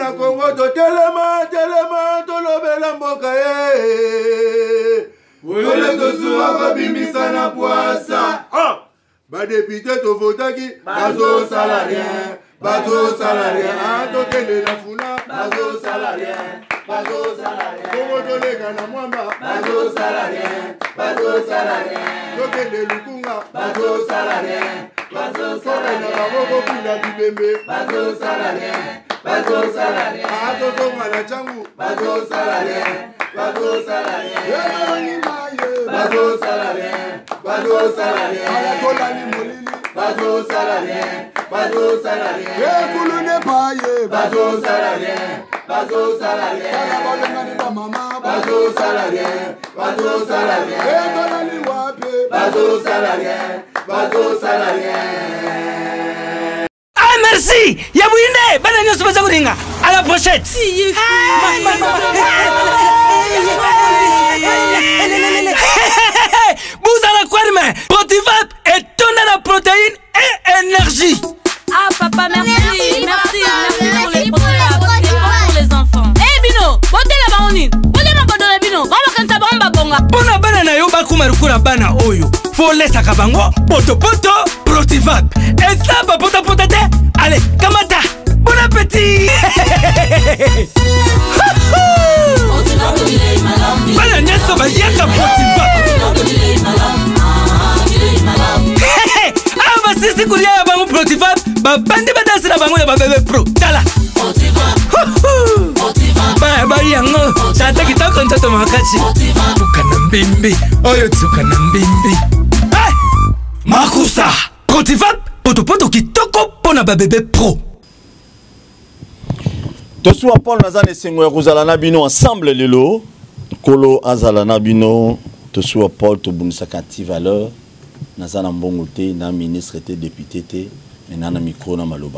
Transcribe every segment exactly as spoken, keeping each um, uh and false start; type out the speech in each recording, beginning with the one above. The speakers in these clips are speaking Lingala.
na Congo to telema telema to lobela mboka eh wole to suwa ko bimbisa na poasa ah ba député to votaki bazo salarien bazo salarien ah to tele na funa bazo salarien bazo salarien Congo to lega na mwamba bazo salarien bazo salarien to tele lukunga bazo salarien bazo salarien na boko kula bibembe bazo salarien bazo salarien ah to to mala changu bazo salarien bazo salarien bazo salarien bazo salarien ala kola ni molili bazo salarien bazo salarien e kulu ne paye bazo salarien bazo salarien ala bolonga ni ba mama bazo salarien bazo salarien e kola ni wape bazo salarien bazo salarien. Ah merci Yabouinde bana nyoso baza kuringa à la pochette. Bouzala Kwarme, Protivap et tonne la protéine et énergie. Ah papa merci, merci, merci, merci pour les Protivap et pour les enfants. Eh Bino, bote la baonine, bote ma bote la Bino, comment quand ça bomba bonga. Bona bana na yo bakuma rukura bana oyo. Faut laisser kabango, poto poto, Protivap. Et ça ba pota pota te. Allez, kamata. Bon appétit. Bana nyeso ba yaka Protivap. Ah bah si c'est courir à bango Protivap, bah bandi ba danser à bango ya ba bébé pro. Tala. Protivap. Bah bah yango, tata kita konta to makachi. Tukana mbimbi, oyo tukana mbimbi. Hey! Makusa. Protivap, poto poto kitoko pona ba bébé pro. Tosu Paul Nazane Sengwe Ruzalana Bino ensemble lelo. Kolo Azalana Bino, Tosu Paul to bunisakati valeur. Nazana mbongote na ministre te député te maintenant na micro na maloba.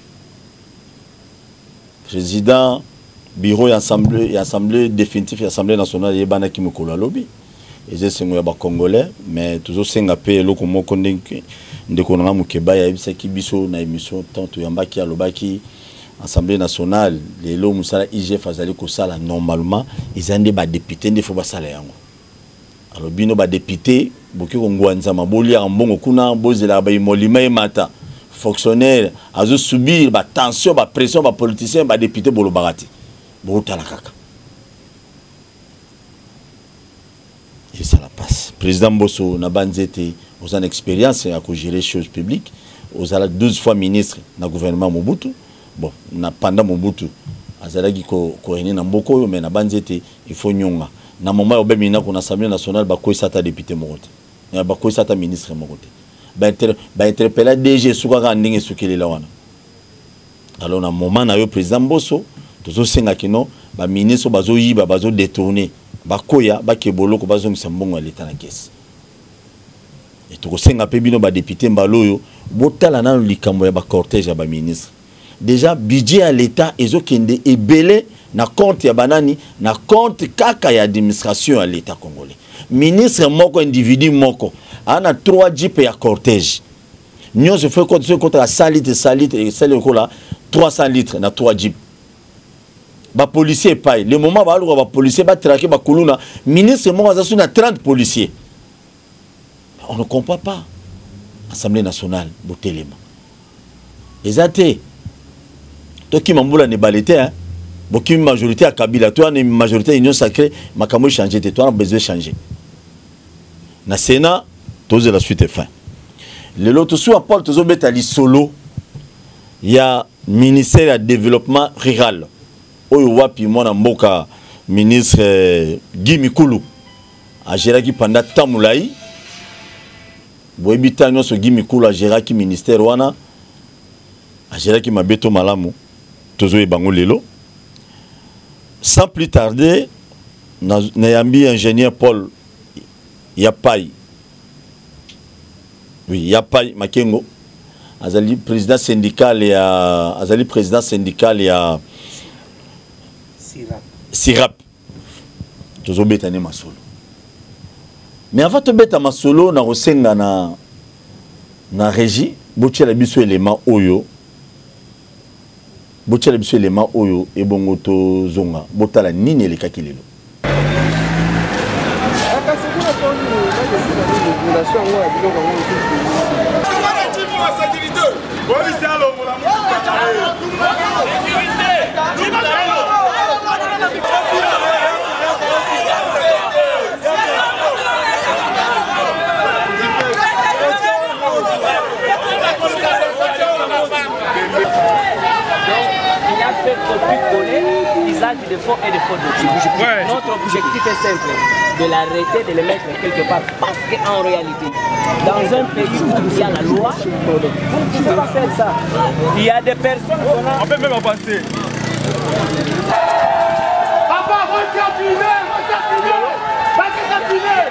Président bureau et assemblée et assemblée définitive et assemblée nationale yebana ki mokolo lobby. Et je sais ba congolais mais toujours senga pe loko moko ndenge ndeko na mukeba ya bisa ki biso na émission tanto yamba ki alobaki assemblée nationale les lo musala I G F azali ko sala normalement ils ande ba député ndé fo ba sala yango. Alors bino ba député boki kongwanza maboli ya mbongo kuna bozela ba imolima e mata fonctionnaire azo subir ba tension ba pression ba politicien ba député bolo barati bota la kaka. Et ça la passe. Président Bosso na banzete aux an expérience à gérer les choses publiques aux ala douze fois ministre na gouvernement Mobutu. Bon, na pendant Mobutu azalaki ko ko ene na mboko mais na banzete il faut nyonga. Na moment au bemina qu'on assemblée nationale ba ko sata député mokote. Ya ba ko sata ministre mokote. Ba inter ba interpeller D G suka ka ndenge sukeli la wana. Alors na moment na yo président Bosso tozo senga kino ba ministre bazo yiba bazo détourner ba koya ba kebolo ko bazo ngisa mbongo l'état na caisse. Et to ko senga pe bino ba député mbaloyo botala na likambo ya ba cortège ya ba ministre. Déjà budget à l'état ezo kende ebele na compte ya banani na compte kaka ya administration à l'état congolais. Ministre moko individu moko ana trois jeep ya cortège. Nyo se fait compte contre la cent litres cent litres et celle là trois cents litres na trois jeep. Ba policier paye. Le moment ba ba policier ba traquer ba kuluna ministre moko azasu na trente policiers. On ne comprend pas. Assemblée nationale botelema. Ezate Toki Mamboula ne balete hein. Boki majorité à Kabila, toi une majorité union sacrée, makamo changer, toi on a besoin de changer. Na Sénat, tous la suite est fin. Le lot sous apport tous obet ali solo. Il y a ministère de développement rural. Oyo wapi mwana mboka ministre eh, Guy Mikulu. A géraki pendant tamulai. Boebita nyonso Guy Mikulu a géraki ministère wana. A géraki mabeto malamu. Tozo e bango lelo. Sans plus tarder, Nayambi ingénieur Paul Yapai. Oui, Yapai Makengo. Azali président syndical et à Azali président syndical et à Sirap. Sirap. Tozo betane masolo. Mais avant de beta masolo na rosenga na na régie, botia la biso élément oyo. botiala biso élément oyo ebongo tozonga botala nini elekaki lelo. Fait copier-coller l'usage de faux et de faux dossiers. Ouais. Notre objectif est simple, de l'arrêter, de le mettre quelque part. Parce qu'en réalité, dans un pays où il y a la loi, vous ne pouvez pas faire ça. Il y a des personnes... On peut même en passer. Papa, regarde-le, regarde-le, regarde-le.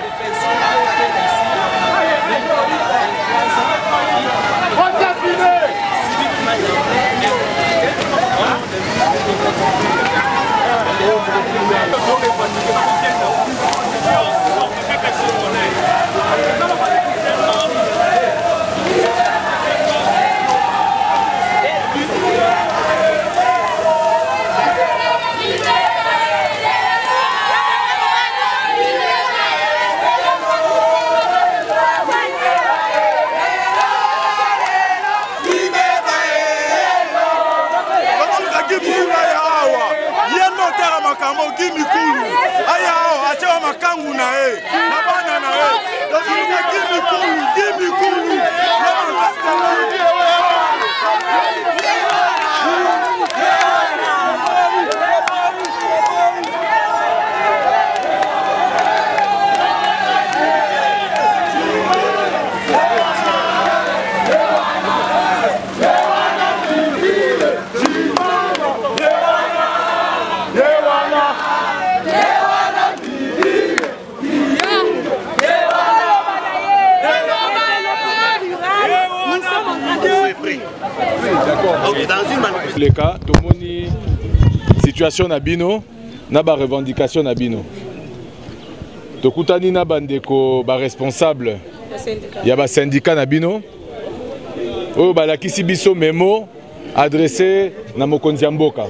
Les cas, tout le monde situation nabino, na ba revendication nabino. Tokutani na bandeko ba responsable. Ya ba syndicat nabino. Oyo ba lakisi biso memo adressé na mokonzi ya mboka.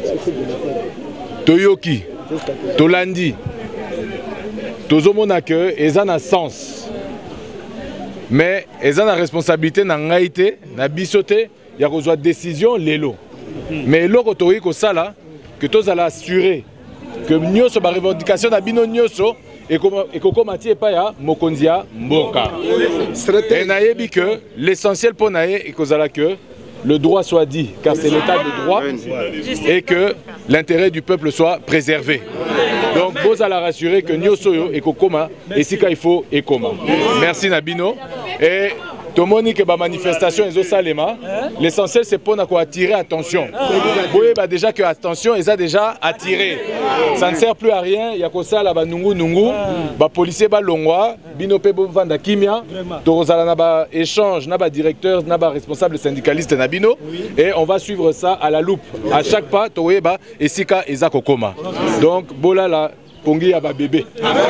Toyoki, tolandi. Tozomona que eza na sens. Mais eza na responsabilité na ngaite, na bisote. Il y a besoin de décision, l'élo. Mais l'autre autorisé que ça là, que tous allons assurer que nous sommes revendication d'abino nyoso et que comme Mathieu pas ya mokonzia mboka. Et naïbi que l'essentiel pour naïe et que que le droit soit dit, car c'est l'état de droit, et que l'intérêt du peuple soit préservé. Donc vous allez rassurer que nyoso et kokoma et si il faut et comment. Merci Nabino et tout le monde qui a manifestation l'essentiel c'est pour attirer attention. Vous voyez déjà que attention, ils ont déjà attiré. Ça ne sert plus à rien. Il y a que ça là, nungu nungu, les policiers ba longwa, binope vanda kimia, tozala na ba échange, na ba directeur, na ba responsable syndicaliste na bino, et on va suivre ça à la loupe. À chaque pas, toye ba esika eza kokoma. Donc bola la pongi ya ba bébé.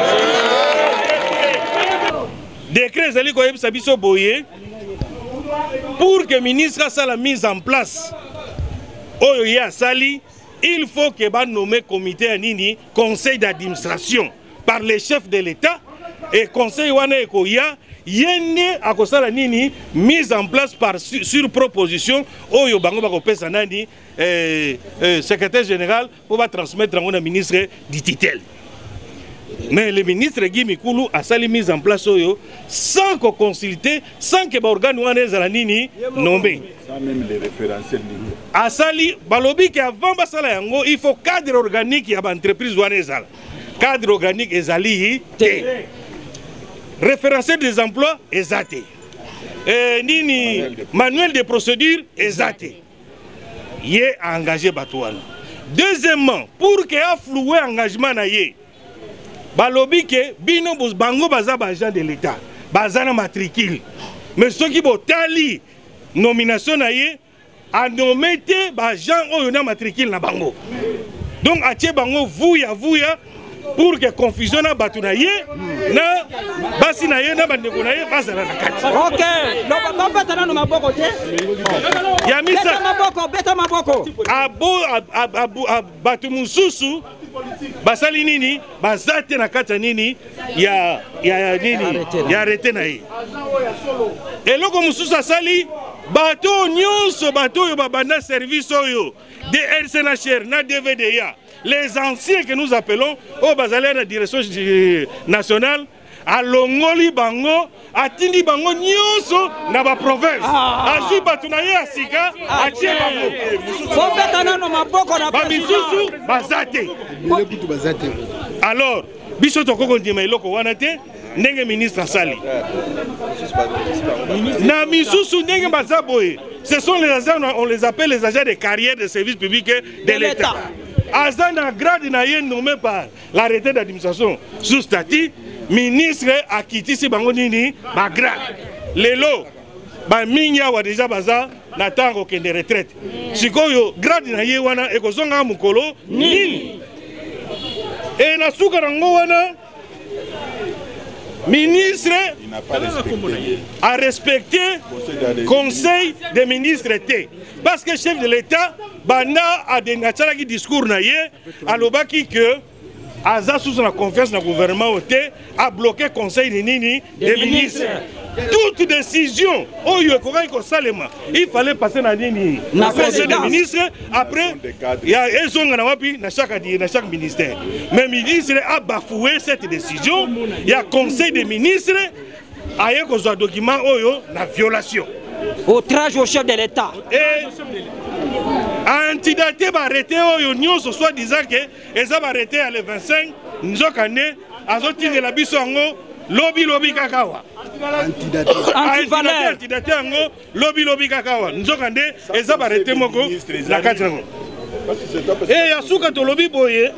Décret Zali Koyeb Sabiso Boye pour que le ministre soit la mise en place. Oya Sali, il faut que va nommer comité Nini, conseil d'administration par les chefs de l'État et conseil Wana Ekoya yene akosala nini mise en place par sur, sur proposition Oyo Bango Bakopesa Nani euh, euh, secrétaire général pour va transmettre à mon ministre du titel. Mais le ministre Guy Mikulu a sali mise en place sans qu'on consulte, sans que l'organe Nini nommé. Sans même les référentiels. A sali, balobi qu'avant basala yango, il faut cadre organique à l'entreprise Wanezala. Cadre organique ezali té. Référentiel des emplois ezaté. Nini manuel de procédure ezaté. Yé a engagé Batouana. Deuxièmement, pour que a floué engagement na yé. Balobi ke bino bango baza agent de l'État, baza na matricule. Mais ceux qui botali nomination na ye a nommé te agent oyo na matricule na bango. Donc atie bango vouya vouya pour que confusion na bato na ye na basi na ye na bandeko na ye bazala na kati. Ok, donc bapeta na maboko te. Ya misa beta maboko, beta maboko. Abo bato mususu basali nini bazate na kati nini ya ya nini ya arrêté na ye. Eloko mususu asali bato nyonso bato yo babanda service oyo de R C N H R na D V D ya. Les anciens que nous appelons au bazalaire de la direction nationale à Longoli Bango, à Tindi Bango Nyonso, na ba province. À Zubatunaye à Sika, à Tchébamo. Alors, Bisoto Kokondima Iloko Wanate, Nenge ministre Sali. Na Misusu Nenge Bazaboye, ce sont les agents, on les appelle les agents de carrière de services publics de l'État. Azana grade na ye nommé par l'arrêté d'administration sous statut ministre a quitté si bango nini ba grade lelo ba minya wa déjà baza na tango kende retraite sikoyo grade na ye wana ekozonga mukolo nini et na suka rango wana ministre a respecté le conseil des ministres T. Parce que le chef de l'État banda a des discours à l'obaki que Aza sous la confiance dans le gouvernement a bloqué le conseil des ministres. Toute décision, il fallait passer dans le conseil des ministres. Après, il y a chaque ministère. Mais le ministre a bafoué cette décision. Il y a le conseil des ministres. Il y a un document de violation. Outrage au chef de l'État. Et antidaté va arrêter au ce soit disant que les a arrêté à le vingt-cinq nous avons année à sortir de la bisongo lobby lobby kakawa antidaté antidaté ango lobby lobby kakawa nous avons année les a arrêté moko la quatre ans et ya suka to lobby boye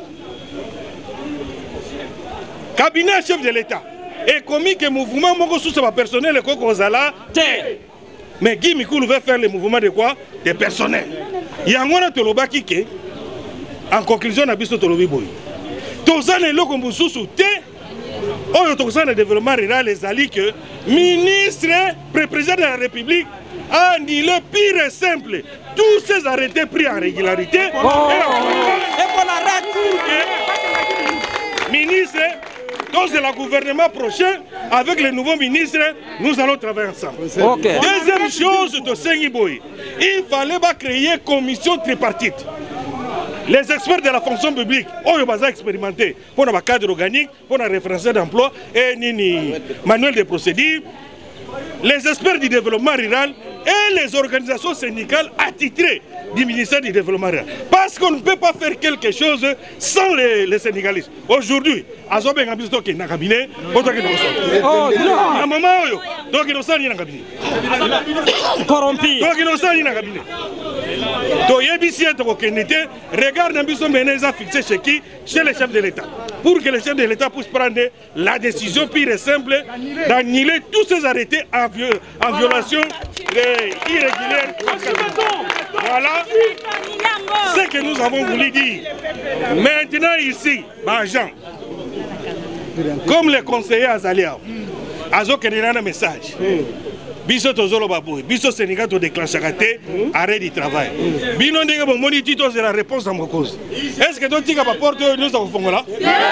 cabinet chef de l'État et commis que mouvement moko sous sa personnel et koko zala te. Mais Guy Mikulu veut faire le mouvement de quoi? Des personnels. Il y a un toloba qui est en conclusion à Bisto Tolobi Boy. Tous les locaux sous té, oh, tous les développement rural, les alliés que ministre, président de la République, a dit le pire et simple. Tous ces arrêtés pris en régularité. Oh. Et pour la ministre. Donc c'est le gouvernement prochain, avec les nouveaux ministres, nous allons travailler ensemble. Okay. Deuxième chose de Sengiboy, il fallait créer une commission tripartite. Les experts de la fonction publique, on va expérimenter pour le cadre organique, pour le référentiel d'emploi et nini manuel de procédure. Les experts du développement rural et les organisations syndicales attitrées du ministère du développement rural. Parce qu'on ne peut pas faire quelque chose sans les, les syndicalistes. Aujourd'hui, à Zobé Gabisto qui est dans le cabinet, on doit un moment donc il y a un cabinet. Corrompu. Donc il y a un cabinet. Donc il y a un regarde un biso meneza fixé chez qui? Chez les chefs de l'État. Pour que les chefs de l'État puissent prendre la décision pure et simple d'annuler tous ces arrêtés en, viol en violation irrégulière. Voilà ce que nous avons voulu dire. Maintenant ici, Jean, comme les conseillers Azalia, Azo Kenina un message. Biso tozolo babou, biso Sénégal to déclenche arrêt du travail. Bino ndenge bon moni tito c'est la réponse à ma cause. Est-ce que toi tu vas porter nous au fond là?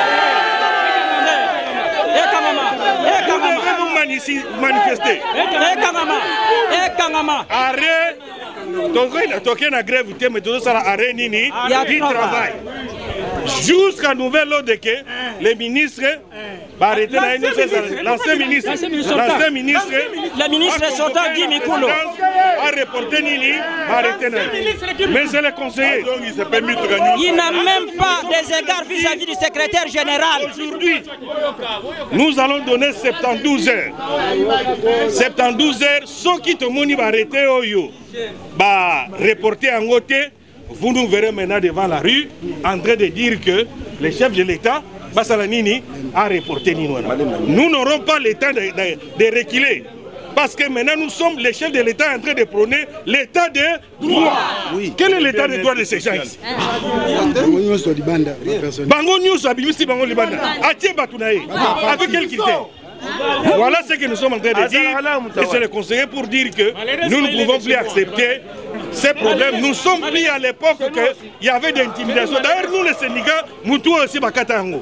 Manifester. Arrêt. Donc il a toqué la grève, mais tout ça arrêt nini du travail. Jusqu'à nouvel ordre que les ministres arrêter l'ancien ministre, l'ancien ministre, le ministre sortant Guy Mikulu a reporté Nini, arrêté. Mais c'est le conseiller. Il n'a même pas des égards vis-à-vis du secrétaire général. Aujourd'hui, nous allons donner soixante-douze heures. soixante-douze heures, sans qui tout le monde va arrêter, va reporter en côté. Vous nous verrez maintenant devant la rue en train de dire que le chef de l'État, Bassalanini, a reporté Ninoana. Nous n'aurons pas le temps de, de, de reculer. Parce que maintenant nous sommes, les chefs de l'État en train de prôner l'état de droit. Oui. Quel est l'état de droit de ces gens ici? Bango News Abimisi Bango Libanda. Atie Batounaye. Avec quel critère? Voilà ce que nous sommes en train de dire. Et c'est le conseiller pour dire que nous ne pouvons plus accepter ces problèmes. Nous sommes pris à l'époque qu'il y avait des intimidations. D'ailleurs, nous les syndicats, nous tous aussi Bakatango.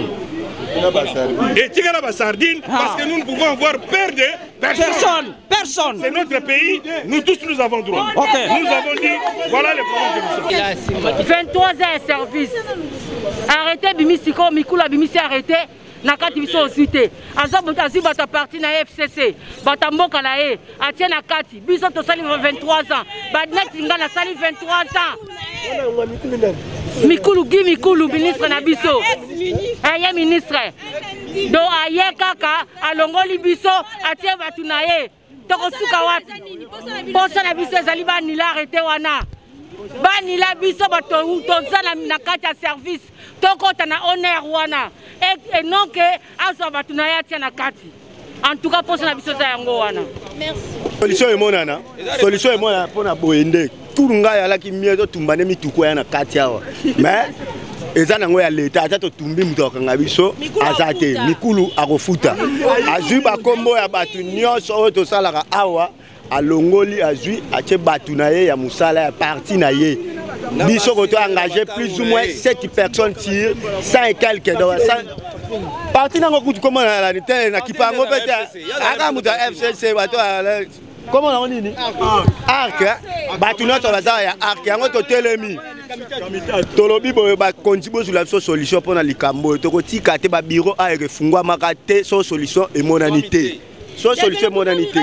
Et Tigala Bassardine, parce que nous ne pouvons avoir peur de personne. Personne, personne. C'est notre pays, nous tous nous avons droit. Okay. Nous avons dit, voilà les problèmes que nous sommes. vingt-trois ans de service. Arrêtez Bimisiko, Mikula Bimisi arrêtez. Nakati biso osité. Azabu tazi bata parti na F C C. Bata mboka na e. Atie nakati. Biso to sali vingt-trois ans. Badnet ngana sali vingt-trois ans. Mikulu gi Mikulu ministre na biso. Aye ministre. Do aye kaka alongoli biso atie batu na e. Toko suka wapi. Posa na biso ezali ba nila arrêté wana. Ba nila biso bato toza na kati ya service. Toko tana honneur wana. Et non que aso batu na ya tia na kati. En tout cas posa na biso za yango wana. Merci. Solution est monana. Solution est monana pour na boende. Turunga ya la ki mieto tumbane mituko ya na kati awa. Mais eza nango ya leta ata to tumbi mutoka ngabiso azate mikulu akofuta. Azui ba kombo ya batu nyonso oyo to salaka awa alongoli azui ache batu na ye ya musala ya parti na ye. Biso ko to engagé plus ou moins sept personnes sur cent et quelques dollars. Parti nango kutu comment la tele na kipango pete aka muta F C C bato comment on dit arc batu na to baza ya arc yango to telemi tolobi boyo ba kontibo sur la solution pour na likambo to ko tika te ba bureau a refungwa makate so solution et monanité. Soit solution modernité.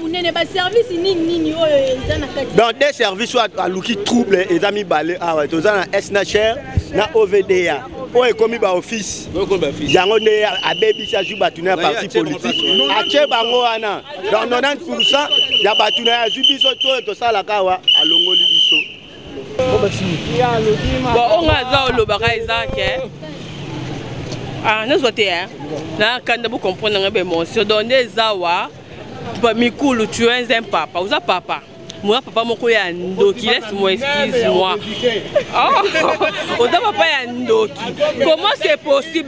Dans des services soit à l'outil trouble et amis balé ah ouais tous en S N H R na O V D A on est commis par office yango ne a baby ça joue batuna parti politique a che bango ana dans quatre-vingt-dix pour cent ya batuna joue biso to to sala kawa alongoli biso bon on a za lo baka ezake. Ah, nous sommes là. Quand vous comprenez bien, mon si on donne zawa, Mikulu, tu es un papa. Vous êtes papa. Moi, papa, mon coya ndoki, laisse-moi, excuse-moi. Oh, on n'a pas un ndoki. Comment c'est possible?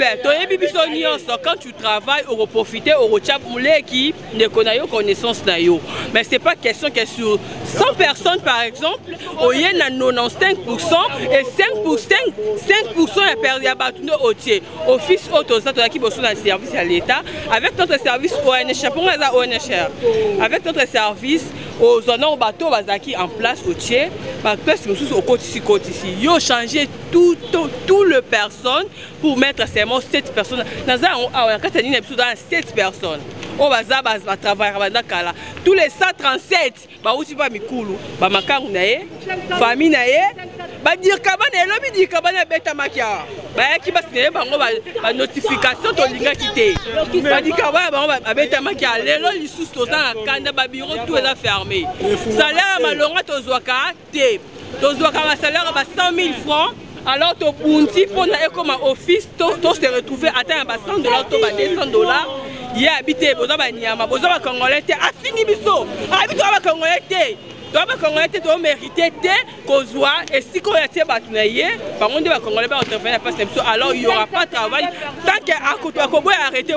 Quand tu travailles, on va profiter, on va chaper qui ne connaît pas connaissance. Mais ce n'est pas question que sur cent personnes, par exemple, il y a quatre-vingt-quinze pour cent et cinq pour cent, cinq pour cent est perdu à battre au tiers. Office autorisé qui bosse dans le service à l'État, avec notre service O N H R, O N H R, avec notre service aux zones au bateau en place au tiers, parce que au côté ici, côté ici, ils ont changé tout, tout, tout le personne pour mettre seulement sept personnes. Dans un cas, il y a sept personnes. On va travailler tous les cent trente-sept, bah aussi pas Mikulu, bah Makang nae, famille nae, bah dire kabane, l'homme dit kabane beta makia, bah qui va signer bah on va notification de l'inga quitté, bah dit kabane bah beta makia, les lois les sous tous dans la canne, bah bureau tout est fermé. Salaire malheureux tozoaka té, tozoaka ma salaire bah cent mille francs. Alors, tu as pour comme office, tu se retrouver à cent dollars, tu as deux cents dollars. Il y a habité, tu as Nyama, tu as Congolais, tu as fini biso. Tu as Congolais, tu as Congolais, tu as mérité, tu as et si tu as été battu, par contre, tu as Congolais, alors il n'y aura pas de travail. Tant que tu as arrêté,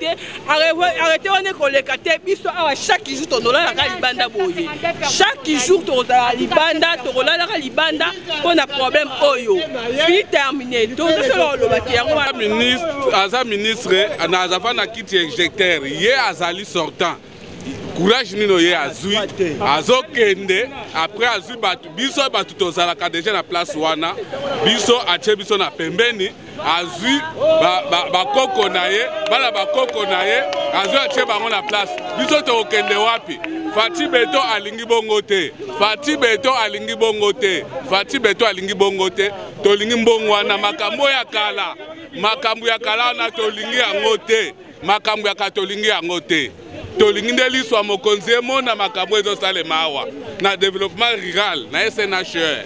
arrêtez, on est collecté, chaque jour, tu as la libanda. Chaque jour, tu as la libanda, tu as la libanda, on a problème. Puis terminé. Donc, c'est le ministre, Aza ministre, Nazafana qui est éjecteur, hier Azali sortant. Courage nino ye azui azo kende après azui batu biso batu tozala ka déjà na place wana biso ache biso na pembeni azui ba ba, ba koko na ye bala ba koko na ye azui ache bango na place biso to kende wapi Fati Beto alingi bongo te Fati Beto alingi bongo te Fati Beto alingi bongo te tolingi mbongo wana makambo ya kala makambo ya kala na tolingi yango te makambo ya katolingi yango te tolingi ndeli swa mokonzi mona makambo ezo salema awa na développement rural na S N H R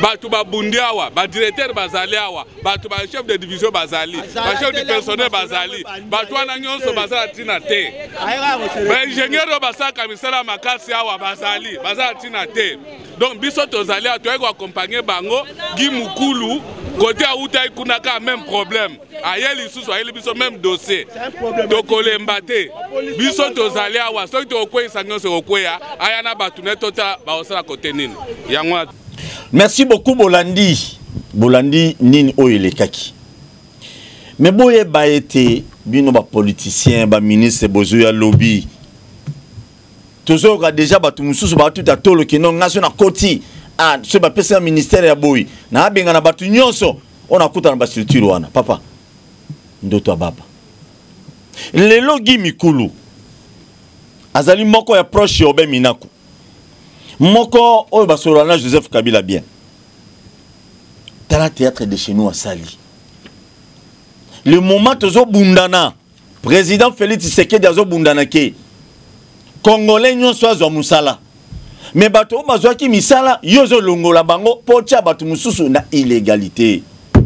bato babundi awa badirecteur bazali awa bato bachef de division bazali bachef du personnel bazali bato wana nyonso bazala tina te baingénieur oyo basalaka misala makasi awa bazali bazala tina te donc biso tozali awa toyei koaccompagne bango Guy Mukulu côté auta ikunaka même problème ayeli lisusu ayeli biso même dossier tokolemba te biso tozali awa soki tokokweyisa nyonso kokweya aya na bato ne tota baosala kote nini yango. Merci beaucoup Bolandi. Bolandi nini oyo elekaki. Mais boye ba été bino ba politicien ba ministre bozoya lobby. Toujours ka déjà ba tumususu ba tout atolo ki non national koti. Ah, ce ba pesa ministère ya boy. Na benga na batu nyonso on akuta na ba structure wana. Papa. Ndoto baba. Lelo Guy Mukulu. Azali moko ya proche obe minaku. Moko oyo basolana Joseph Kabila bien. Tala théâtre de chez nous à Sali. Le moment tozo bundana, président Félix Tshisekedi azo bundana ke. Congolais nyonso azo musala. Mais bato bazwa ki misala yozo longola bango pocha bato mususu na illégalité.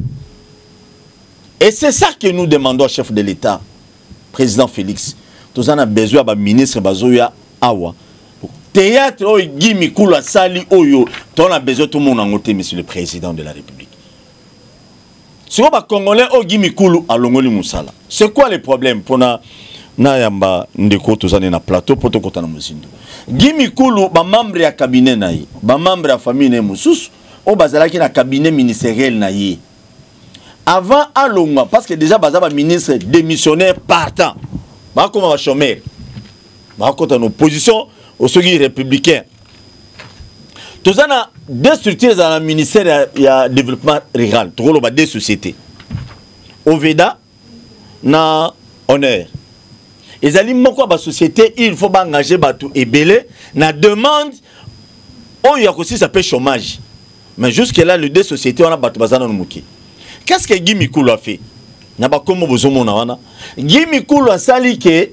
Et c'est ça que nous demandons au chef de l'État, président Félix. Tous en a besoin ba ministre bazoya awa. Théâtre oyo Guy Mukulu a sali oyo, on a besoin tout le monde en côté, monsieur le président de la République. Si on va Congolais au Guy Mukulu à Longoli Moussala, c'est quoi le problème pour na na yamba ndeko tozane na plateau pour to kota na muzindo. Guy Mukulu ba membre ya cabinet na ye, ba membre ya famille na mususu, o bazalaki na cabinet ministériel na ye. Avant à Longwa, parce que déjà bazaba ministre démissionnaire partant, ba comme va chômeur, ba kota na opposition au second républicain. Tous en a deux structures dans le ministère du développement rural. Tous les deux sociétés. Oveda, na honneur. Et ali moko ba société, il faut engager batou et belé na demande. Oh, il y a aussi ça peut chômage. Mais jusque là, les deux sociétés on a batou bazana nomuki. Qu'est-ce que Guy Mukulu a fait? Na ba komo bozomo na wana. Guy Mukulu a sali que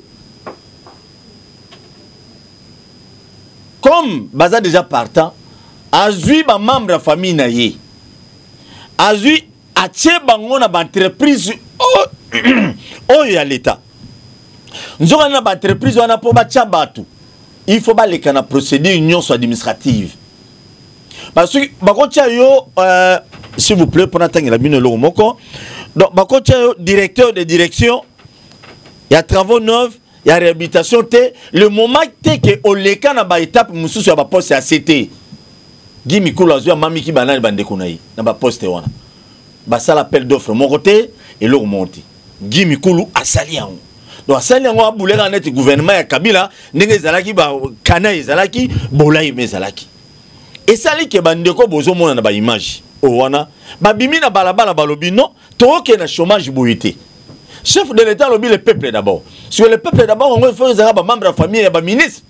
comme Baza déjà partant, Azui ba membre de la famille na ye. Azui a tché bango na ba entreprise oh ya l'État. Nous avons une entreprise on a pour ba tcha batu. Il faut ba leka na procédure union soit administrative. Parce que ba ko tcha yo euh, s'il vous plaît pour n'attendre la bino lo moko. Donc ba ko tcha yo directeur de direction. Il y a travaux neufs. Il y a réhabilitation. Le moment que on les can na ba étape mususu sur ba poste à C T. Guy Mukulu azua mami ki banani bande konayi na ba poste wana. Ba sala appel d'offre mon côté et l'autre monté. Guy Mukulu asali yango. Donc asali yango abuleka net gouvernement ya Kabila ndenge zalaki ba kana ezalaki bolai mezalaki. Et sali ke bandeko bozo mona na ba image. O wana ba bimi na balabala balobi non to ke na chômage boité. Chef de l'État lobby le peuple d'abord. Sur le peuple d'abord, on faut les membres de la famille et les ministres.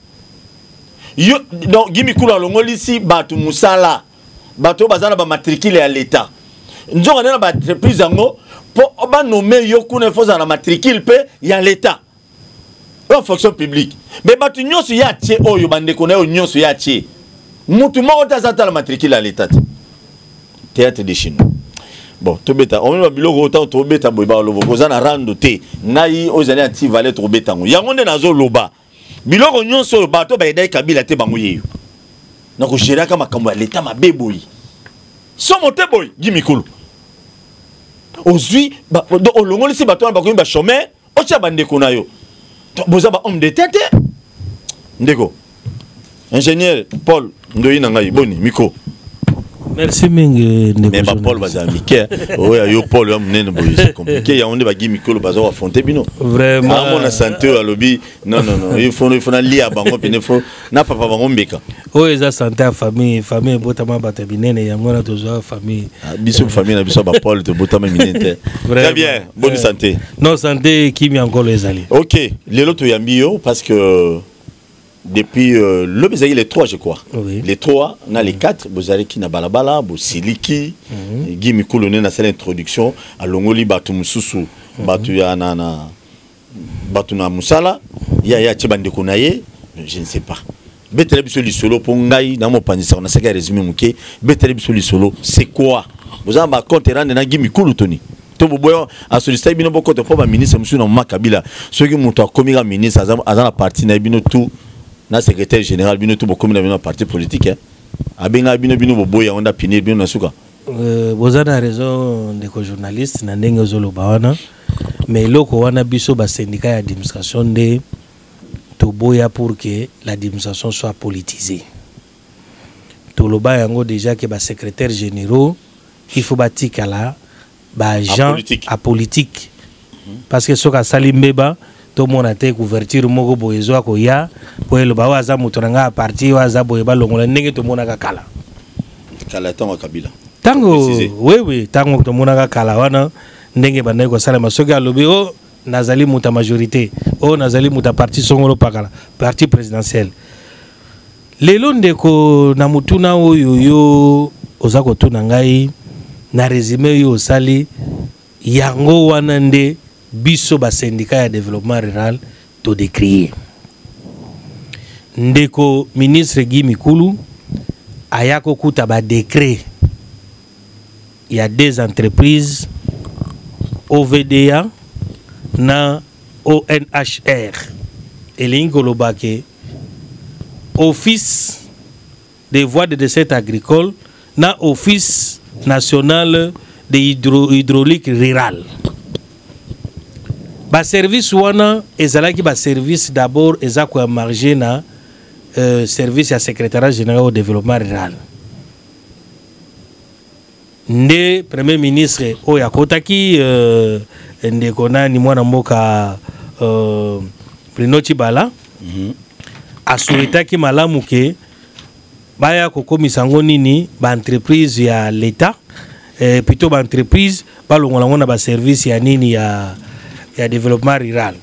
Donc, Guy Mukulu longoli ici, Batou Moussala, Batou Bazana ba matricule à l'État. Nous avons une entreprise pour nommer Yokune Fosa la matricule il y a l'État. En fonction publique. Mais Batou Nyon su yache, oh yobande kone o Nyon su yache. Moutou mo otazata la matricule à l'État. Théâtre de Chine. Bon, tout bêta. On va bilo autant tout bêta boiba lobo. Kozana rando te. Nai ozali anti valet trop bêta. Yangonde nazo loba. Bilo ronyon so bato ba edai Kabila te bango yeyo. Na ko gérera kama kambo ya l'État mabe boy. So monte boy, Guy Mukulu. Ozui ba do longoli si bato ba ko ba chômeur, o tia bande ko na yo. Boza ba homme de tête. Ndeko. Ingénieur Paul Ndoyi Nangai boni miko. Merci Ming. Mais pas Paul Bazamike. Oui, yo Paul c'est compliqué. Il y a on est Guy Mukulu bazo affronter bino. Vraiment. Ah mon santé à lobby. Non non non, il faut il faut lier à bango puis il faut na papa bango mbeka. Oui, ça santé à famille, famille botama batabinene yango na toujours famille. Biso famille na biso ba Paul te botama minete. Très bien, bonne santé. Non santé qui mi encore les alliés. OK, les loto yambio parce que depuis euh, le Bézaï, les trois, je crois. Oui. Les trois, on a les quatre. Bozareki na balabala, Bosiliki, Guy Mukulu na cette introduction. À Longoli, Batu Mususu, Batu ya na na Batu na Musala, ya ya Tchibande Kounaye, je ne sais pas. betele biso lisolo po ngai na mopanisa on a saka résumé muke betele biso lisolo c'est quoi vous avez ma compte rendre na gimi kulu toni to boboyo a solliciter bino boko to ba ministre monsieur na makabila ceux qui montent comme un ministre azam azana parti na bino tout na secrétaire général bino tout bokomi na bino parti politique hein abenga bino bino boboya onda pinir bino na suka euh vous avez raison de ko journaliste na ndenge zolo bawana mais loko wana biso ba syndicat d'administration de toboya pour que l'administration soit politisée. Tout le bas yango déjà que ba secrétaire généraux il faut batika là ba agent à politique parce que soka salimbeba to mona te couverture moko boyezo ko ya po le ba waza mutonanga parti waza boyeba longola ndenge to mona kala kala tango kabila tango oui oui tango to mona kala wana ndenge banaye ko sala masoka lobi o nazali muta majorité o nazali muta parti songolo pakala parti présidentiel lelo ndeko na mutuna oyo yo ozako tuna ngai na résumé yo sali yango wana nde biso ba syndicat ya développement rural to décrier ndeko ministre Guy Mikulu ayako kuta ba décret il y a des entreprises O V D A na O N H R et l'ingolobake office des voies de dessert agricole na office national de hydro hydraulique rural ba service wana ezalaki ba service d'abord ezako ya marger na euh, service ya secrétariat général au développement rural nde premier ministre oya kotaki euh, ndeko nani mwana mboka uh, Bruno Chibala mm -hmm. asuetaki malamu ke baya kokomisa ngo nini ba entreprise ya l'État eh, plutôt ba entreprise balongola ngona ba service ya nini ya ya développement rural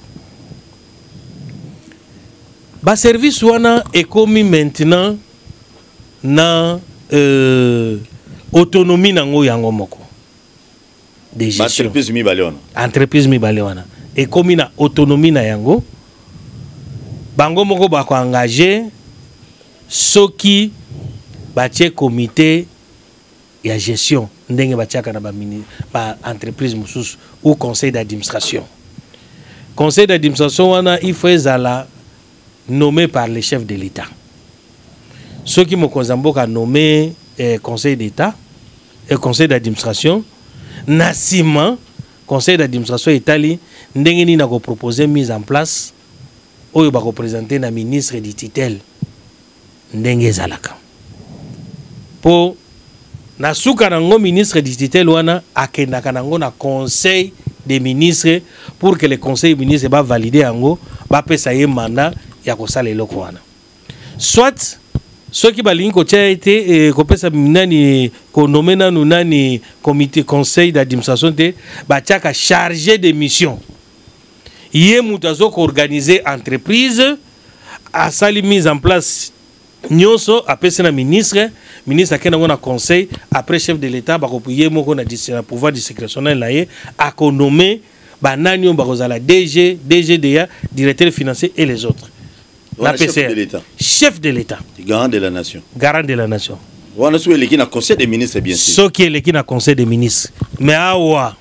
ba service wana ekomi maintenant na euh, autonomie nango yango moko de gestion entreprise mi baleona entreprise mi baleona et comme na autonomie na yango bango moko ba ko engager soki batie comité ya gestion ndenge batiaka na ba mini ba entreprise mususu ou conseil d'administration conseil d'administration wana il faut ezala nommé par le chef de l'État soki mokonzi mboka nommé eh, conseil d'État et conseil d'administration Nassima, conseil d'administration Italie, ndengeni na ko proposer mise en place oyo ba ko présenter na ministre du titel ndenge zalaka. Po na suka nango ministre du titel wana akendaka nango na conseil des ministres pour que le conseil des ministres ba valider yango ba pesa ye mandat ya ko sala eloko wana. Soit ceux qui balingi ko tia été ko pesa nani ko nommer nanu nani comité conseil d'administration te ba tiaka chargé de mission yé mutazo ko organiser entreprise a sali mise en place nyonso apesa na ministre ministre akena ngona conseil après chef de l'état ba ko yé moko na pouvoir discrétionnel là yé a ko nommer ba nani on ba ko zala D G D G D A directeur financier et les autres. La P C R, chef de l'État. Chef de l'État. Garant de la nation. Garant de la nation. On a souhaité qu'il y ait un conseil des ministres, bien sûr. Ce qui est le conseil des ministres. Mais awa,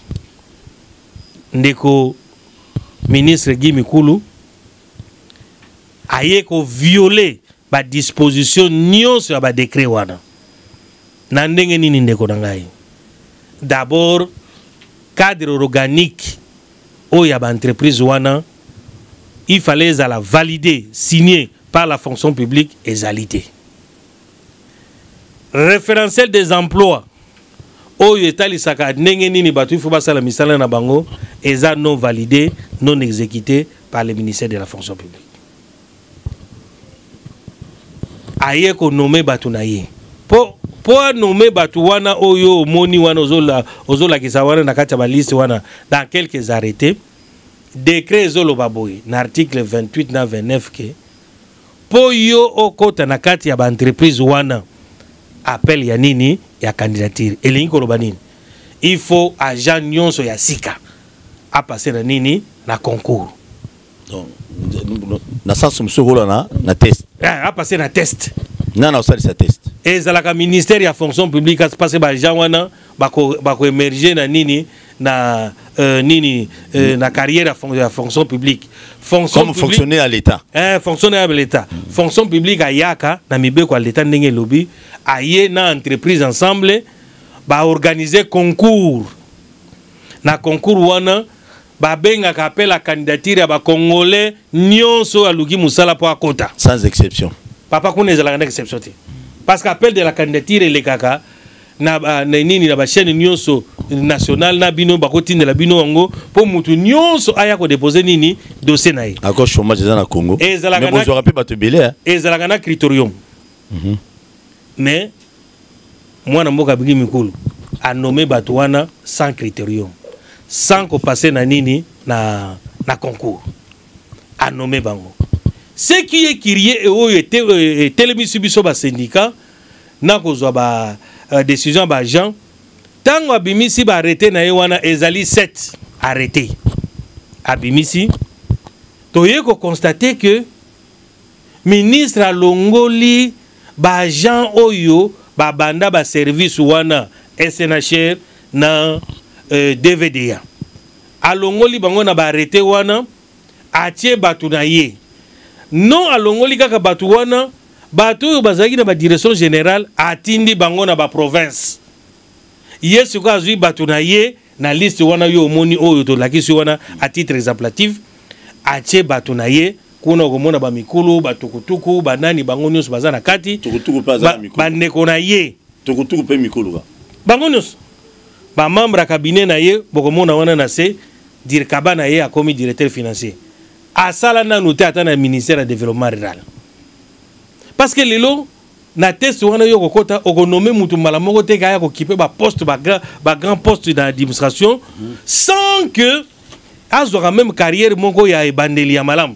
ndeko ministre Guy Mikulu a violé la disposition nion sur le décret wana. Nandenge nini ndeko nangai. D'abord, cadre organique o ya ba entreprise wana. Il fallait la valider, signer par la fonction publique et alité. Référentiel des emplois. Oyo etali saka ndenge nini batu il faut pas la misala na bango eza non validé, non exécuté par le ministère de la fonction publique. Aye ko nommer batu na ye. Po po nommer batu wana oyo moni wana ozola ozola kisawana na kati ba liste wana dans quelques arrêtés. Décret Zolo Baboy, l'article vingt-huit na vingt-neuf que pour yo okota na kati ya ba entreprise wana appel ya nini ya candidature elingi koloba nini il faut agent nyonso ya sika a passer na nini na concours donc na sens msoko na na test a passé na test na na osali sa test et za la ministère ya fonction publique a passé ba gens wana ba ko ba ko émerger na nini na euh, nini euh, na carrière ya fonction publique fonction comme fonctionnaire à l'état hein fonctionnaire à l'état mm. fonction publique a yaka na mibeko à l'état ndenge lobby aye na entreprise ensemble ba organiser concours na concours wana ba benga ka appel à candidature ba congolais nyonso aluki musala po akota sans exception papa kuna ezala na exception te parce qu'appel de la candidature le kaka na na nini na ba chaîne nyonso national na bino ba kotinda la bino ngo po mutu nyonso aya ko déposer nini dossier na ye encore chômage dans le Congo mais vous aurez pas te belé ezala na criterium mhm mais moi na mboka bigi mikulu a nommé Batouana sans criterium sans qu'on passe na nini na na concours a nommé bango ce qui est crié et où était télémission biso ba syndicat na kozwa ba décision ba gens tango abimisi ba arrêté na wana ezali sept arrêté abimisi toye ko constater que ministre alongoli ba agent oyo ba banda ba service wana S N H R na euh, D V D A alongoli bango na ba arrêté wana atie batu na ye non alongoli kaka batu wana batu oyo bazaki na ba direction générale atindi bango na ba province yesu ko azui batu na ye na liste wana yo omoni oyo to lakisi wana à titre exemplatif atie batu na ye kuna komona ba mikulu batukutuku banani bango nyonso baza na kati tukutuku pa za mikulu bandeko na ye tukutuku pe mikulu ba bango nyonso ba membre cabinet na ye bokomona wana na se dire kaba na ye akomi directeur financier asala na noté ata na ministère du développement rural parce que lelo na test wana yo kokota okonome mutu mala moko te kaya ko kipe ba poste ba grand ba grand poste dans l'administration mm. sans que azora même carrière moko ya ebandeli ya malam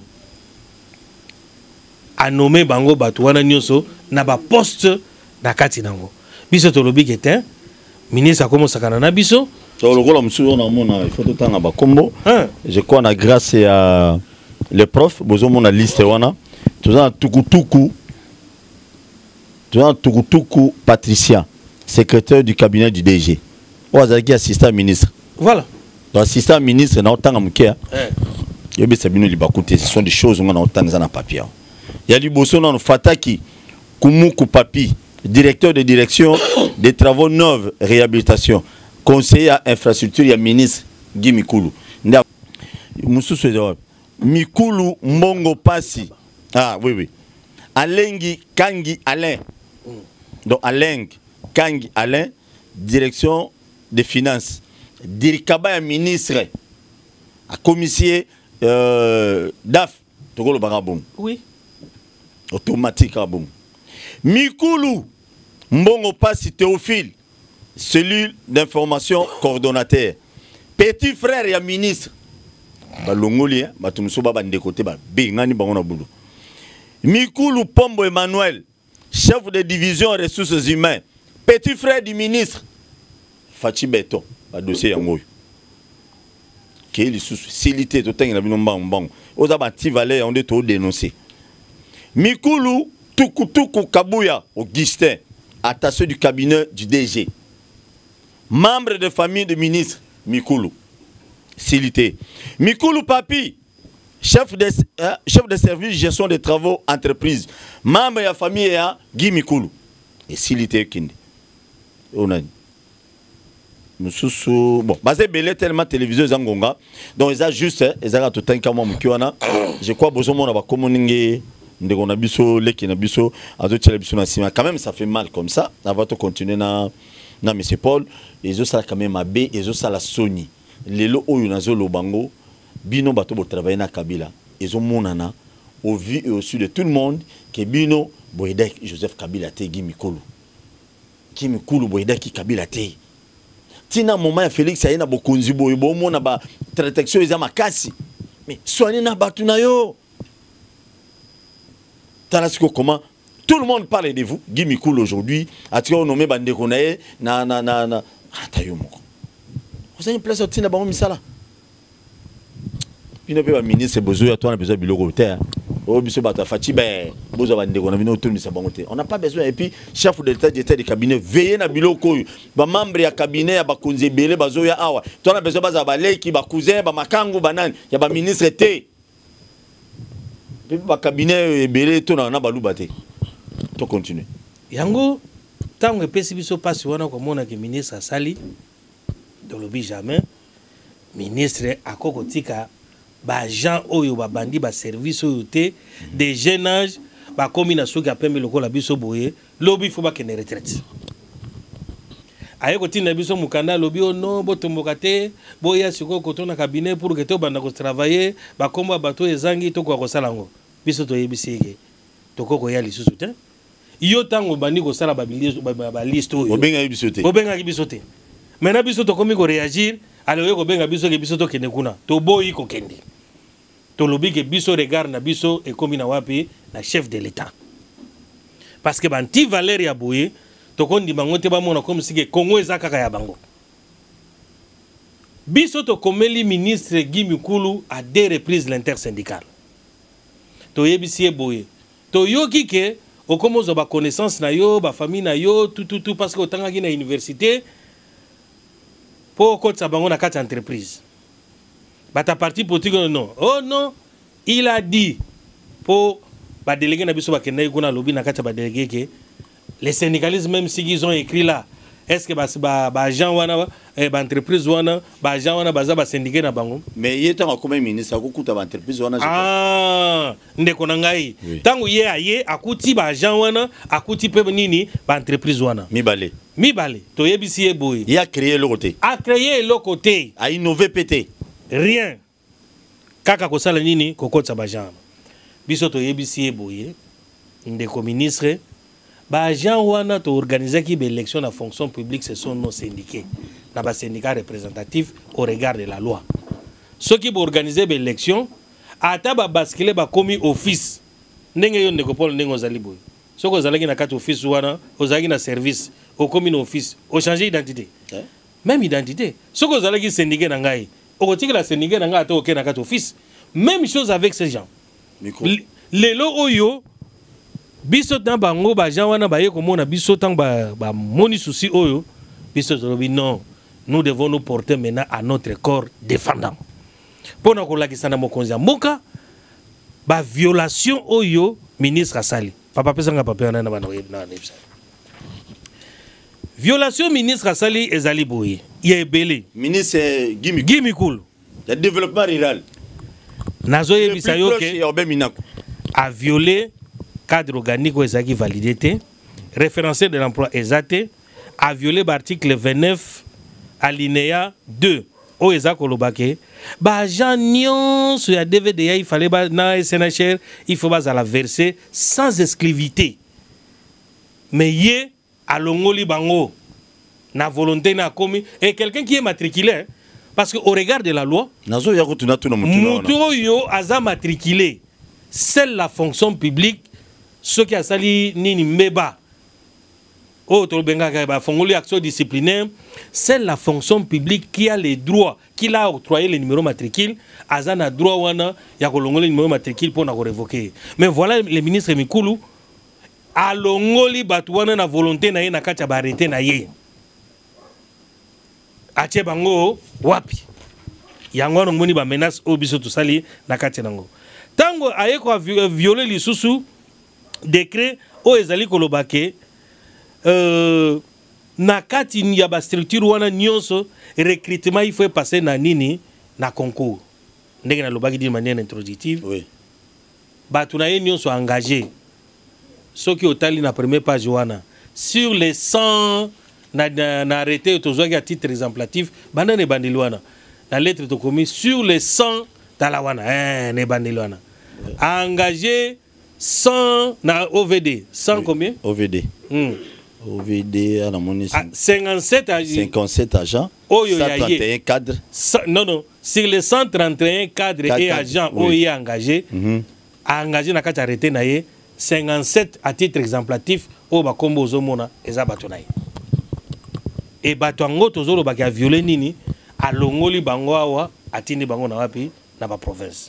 a nommé bango batu wana nyonso na ba poste na kati nango biso to lobi kete ministre akomo sakana na biso to lokola msuyo na mona il faut tout temps ba kombo je crois na grâce à les profs bozo mona liste wana toza tukutuku toza tukutuku Patricia secrétaire du cabinet du D G ozaki assistant ministre voilà donc assistant ministre na otanga mukia yobe sabino libakute ce sont des choses on a otanga na papier il y a liboso na fataki kumuku papi directeur de direction des travaux neufs réhabilitation conseiller à infrastructure ya ministre Guy Mikulu nda mususu ezo Mikulu Mbongo Pasi ah oui oui Alengi Kangi Alain donc Alain Kangi Alain direction des finances dirikaba ya ministre a commissaire euh, D A F tokolo barabon oui automatique à bon Mikulu Mbongo Pasi Théophile cellule d'information coordonnateur petit frère ya ministre balongoli batumuso baba ndekote ba bengani bango na bulu Mikulu Pombo Emmanuel chef de division ressources humaines petit frère du ministre Fachi Beto ba dossier yango ke li susu silité to tengi na bino mbang mbang oza ba ti valeur on de to dénoncer Mikulu Tukutuku Kabuya Augustin attaché du cabinet du D G membre de famille de ministre Mikulu Silité Mikulu Papi chef de euh, chef de service gestion des travaux entreprise membre de la famille ya Guy Mikulu et Silité Kindi on a mususu bon basé belé tellement télévision zangonga donc ils a juste ils a tout temps kama mukiwana je crois besoin mon ba komoninge ndeko na biso leki na biso azo tchela biso na sima quand même ça fait mal comme ça on va to continuer na na monsieur Paul ils ont ça quand même abe ils ont ça la Sony lelo oyo nazo lobango bino bato bo travailler na Kabila ils ont monana au vu et au su de tout le monde que bino boyeda Joseph Kabila te Guy Mikulu Guy Mikulu boyeda ki Kabila te tina moment ya Félix ayena bokonzi boyo bo mona ba protection eza makasi mais soignez na batu na yo Talasiko comment tout le monde parle de vous Guy Mikulu aujourd'hui atika nommé bandeko na ye na na na na atayo moko vous avez une place au tina bango misala bino pe ba ministre bozo ya toi na besoin biloko terre o biso bata fati ben bozo ba ndeko na bino tout misa bango te on n'a pas besoin et puis chef de l'état d'état de cabinet veiller na biloko ba membre ya cabinet ya ba konzi belé bazo ya awa toi na besoin baza ba leki ba cousin ba makangu banani ya ba ministre te pe ba cabinet belé to na na baluba te to continuer yango tango epesi biso pasi wana komona ke ministre asali tolobi jamais ministre akoko tika ba gens oyo ba bandi ba service oyo te des jeunes âges ba komi na soki apembe lokola biso boye lobi faut ba kene retraite ayeko tina biso mukanda lobi o non botomboka te boya siko koto na cabinet pour que to banda ko travailler ba komba bato ezangi to ko kosala ngo biso to yebisike to koko ya lisusu te yo tango bandi ko sala ba ba liste oyo obenga biso te obenga biso te maintenant biso to komi ko réagir alors yo ko benga biso ke biso to kende kuna to boyi ko kende to lobi ke biso regard na biso e komi na wapi na chef de l'état parce que banti Valérie ya boye to kondi bango te ba mona comme si ke Congo eza kaka ya bango biso to komeli ministre Guy Mikulu à deux reprises l'intersyndicale to yebisi boye to yoki ke okomozo ba connaissance na yo ba famille na yo tout tout tout parce que otanga ki na université pour kotsa bango na kati entreprise bata parti politique non oh non il a dit pour ba délégué na biso ba kenda kuna lobby na kati ba délégué que les syndicalistes même si ils ont écrit là est-ce que ba ba ba agent wana eh, ba entreprise wana ba agent wana baza ba syndiqué na bango mais yeta ko comme ministre akukuta ba entreprise wana ah ndeko na ngai tango ye aye akuti ba agent wana akuti pe nini ba entreprise wana mibale mibale to yebisi ye boy il a créé le côté a créé le côté a innové pété rien kaka ko sala nini kokotsa ba agent biso to yebisi ye boy ndeko ministre ba agent wana to organiser ki be élection na fonction publique ce sont nos syndiqués na ba syndicat représentatif au regard de la loi ceux qui bo organiser be élection ata ba basculer ba komi office ndenge yo ndeko Paul ndenge ozali boy soko ozalaki na kati office wana ozalaki na service au commune office au changer identité eh? Même identité soko ozalaki syndiqué na ngai okotiki la syndiqué na ngai ata oke na kati office même chose avec ces gens lelo oyo biso dans bango ba gens wana ba ye komona biso tang ba ba moni souci oyo biso tolobi non nous devons nous porter maintenant à notre corps défendant pour na kolakisa na mokonzi mboka ba violation oyo ministre asali papa pesanga papa na bana na nebisa violation ministre asali ezali boye ya ebele ministre Guy Guy Mikulu le développement rural nazo yebisa yo ke a violé cadre organique ezaki validé te référencé de l'emploi exacté a violé l'article vingt-neuf alinéa deux o ezako lobake ba agent nyonso ya D V D il fallait ba na S N H R il faut ba la verser sans exclusivité mais yé alongoli bango na volonté na komi et quelqu'un qui est matriculé parce que au regard de la loi nazo ya kutuna tuna muto yo aza matriculé seule la fonction publique ceux qui a sali nini meba oh to benga ba fongoli action disciplinaire c'est la fonction publique qui a les droits qui a octroyé le numéro matricule azana droit wana ya kolongoli numéro matricule pour na ko révoquer mais voilà le ministre Mikulu alongoli batu wana na volonté na ye na kati ba arrêter na ye atie bango wapi yango no moni ba menace o biso to sali na kati nango tango ayeko violer lisusu décret o ezali kolobake euh na kati ya ba structure wana nyonso recrutement il faut passer na nini na concours ndenge na lobaki d'une manière introductive oui batu na ye nyonso engagé soki otali na première page wana sur les cent na na, na arrêté tozwaki à titre exemplatif banda ne bandeli wana na lettre to commis sur les cent tala wana eh ne bandeli wana engagé cent na O V D cent oui. Combien O V D hmm. O V D à la monnaie ah, cinquante-sept cinquante-sept agents oh, cent trente et un cadres non non sur les cent trente et un cadres et agents oui. Oyo engagés mm-hmm. engagé na kati arrêté na ye cinquante-sept à titre exemplatif o ba kombo zomona eza bato na ye et bato ngo tozolo ba ka violer nini alongoli bango awa atindi bango na wapi na ba province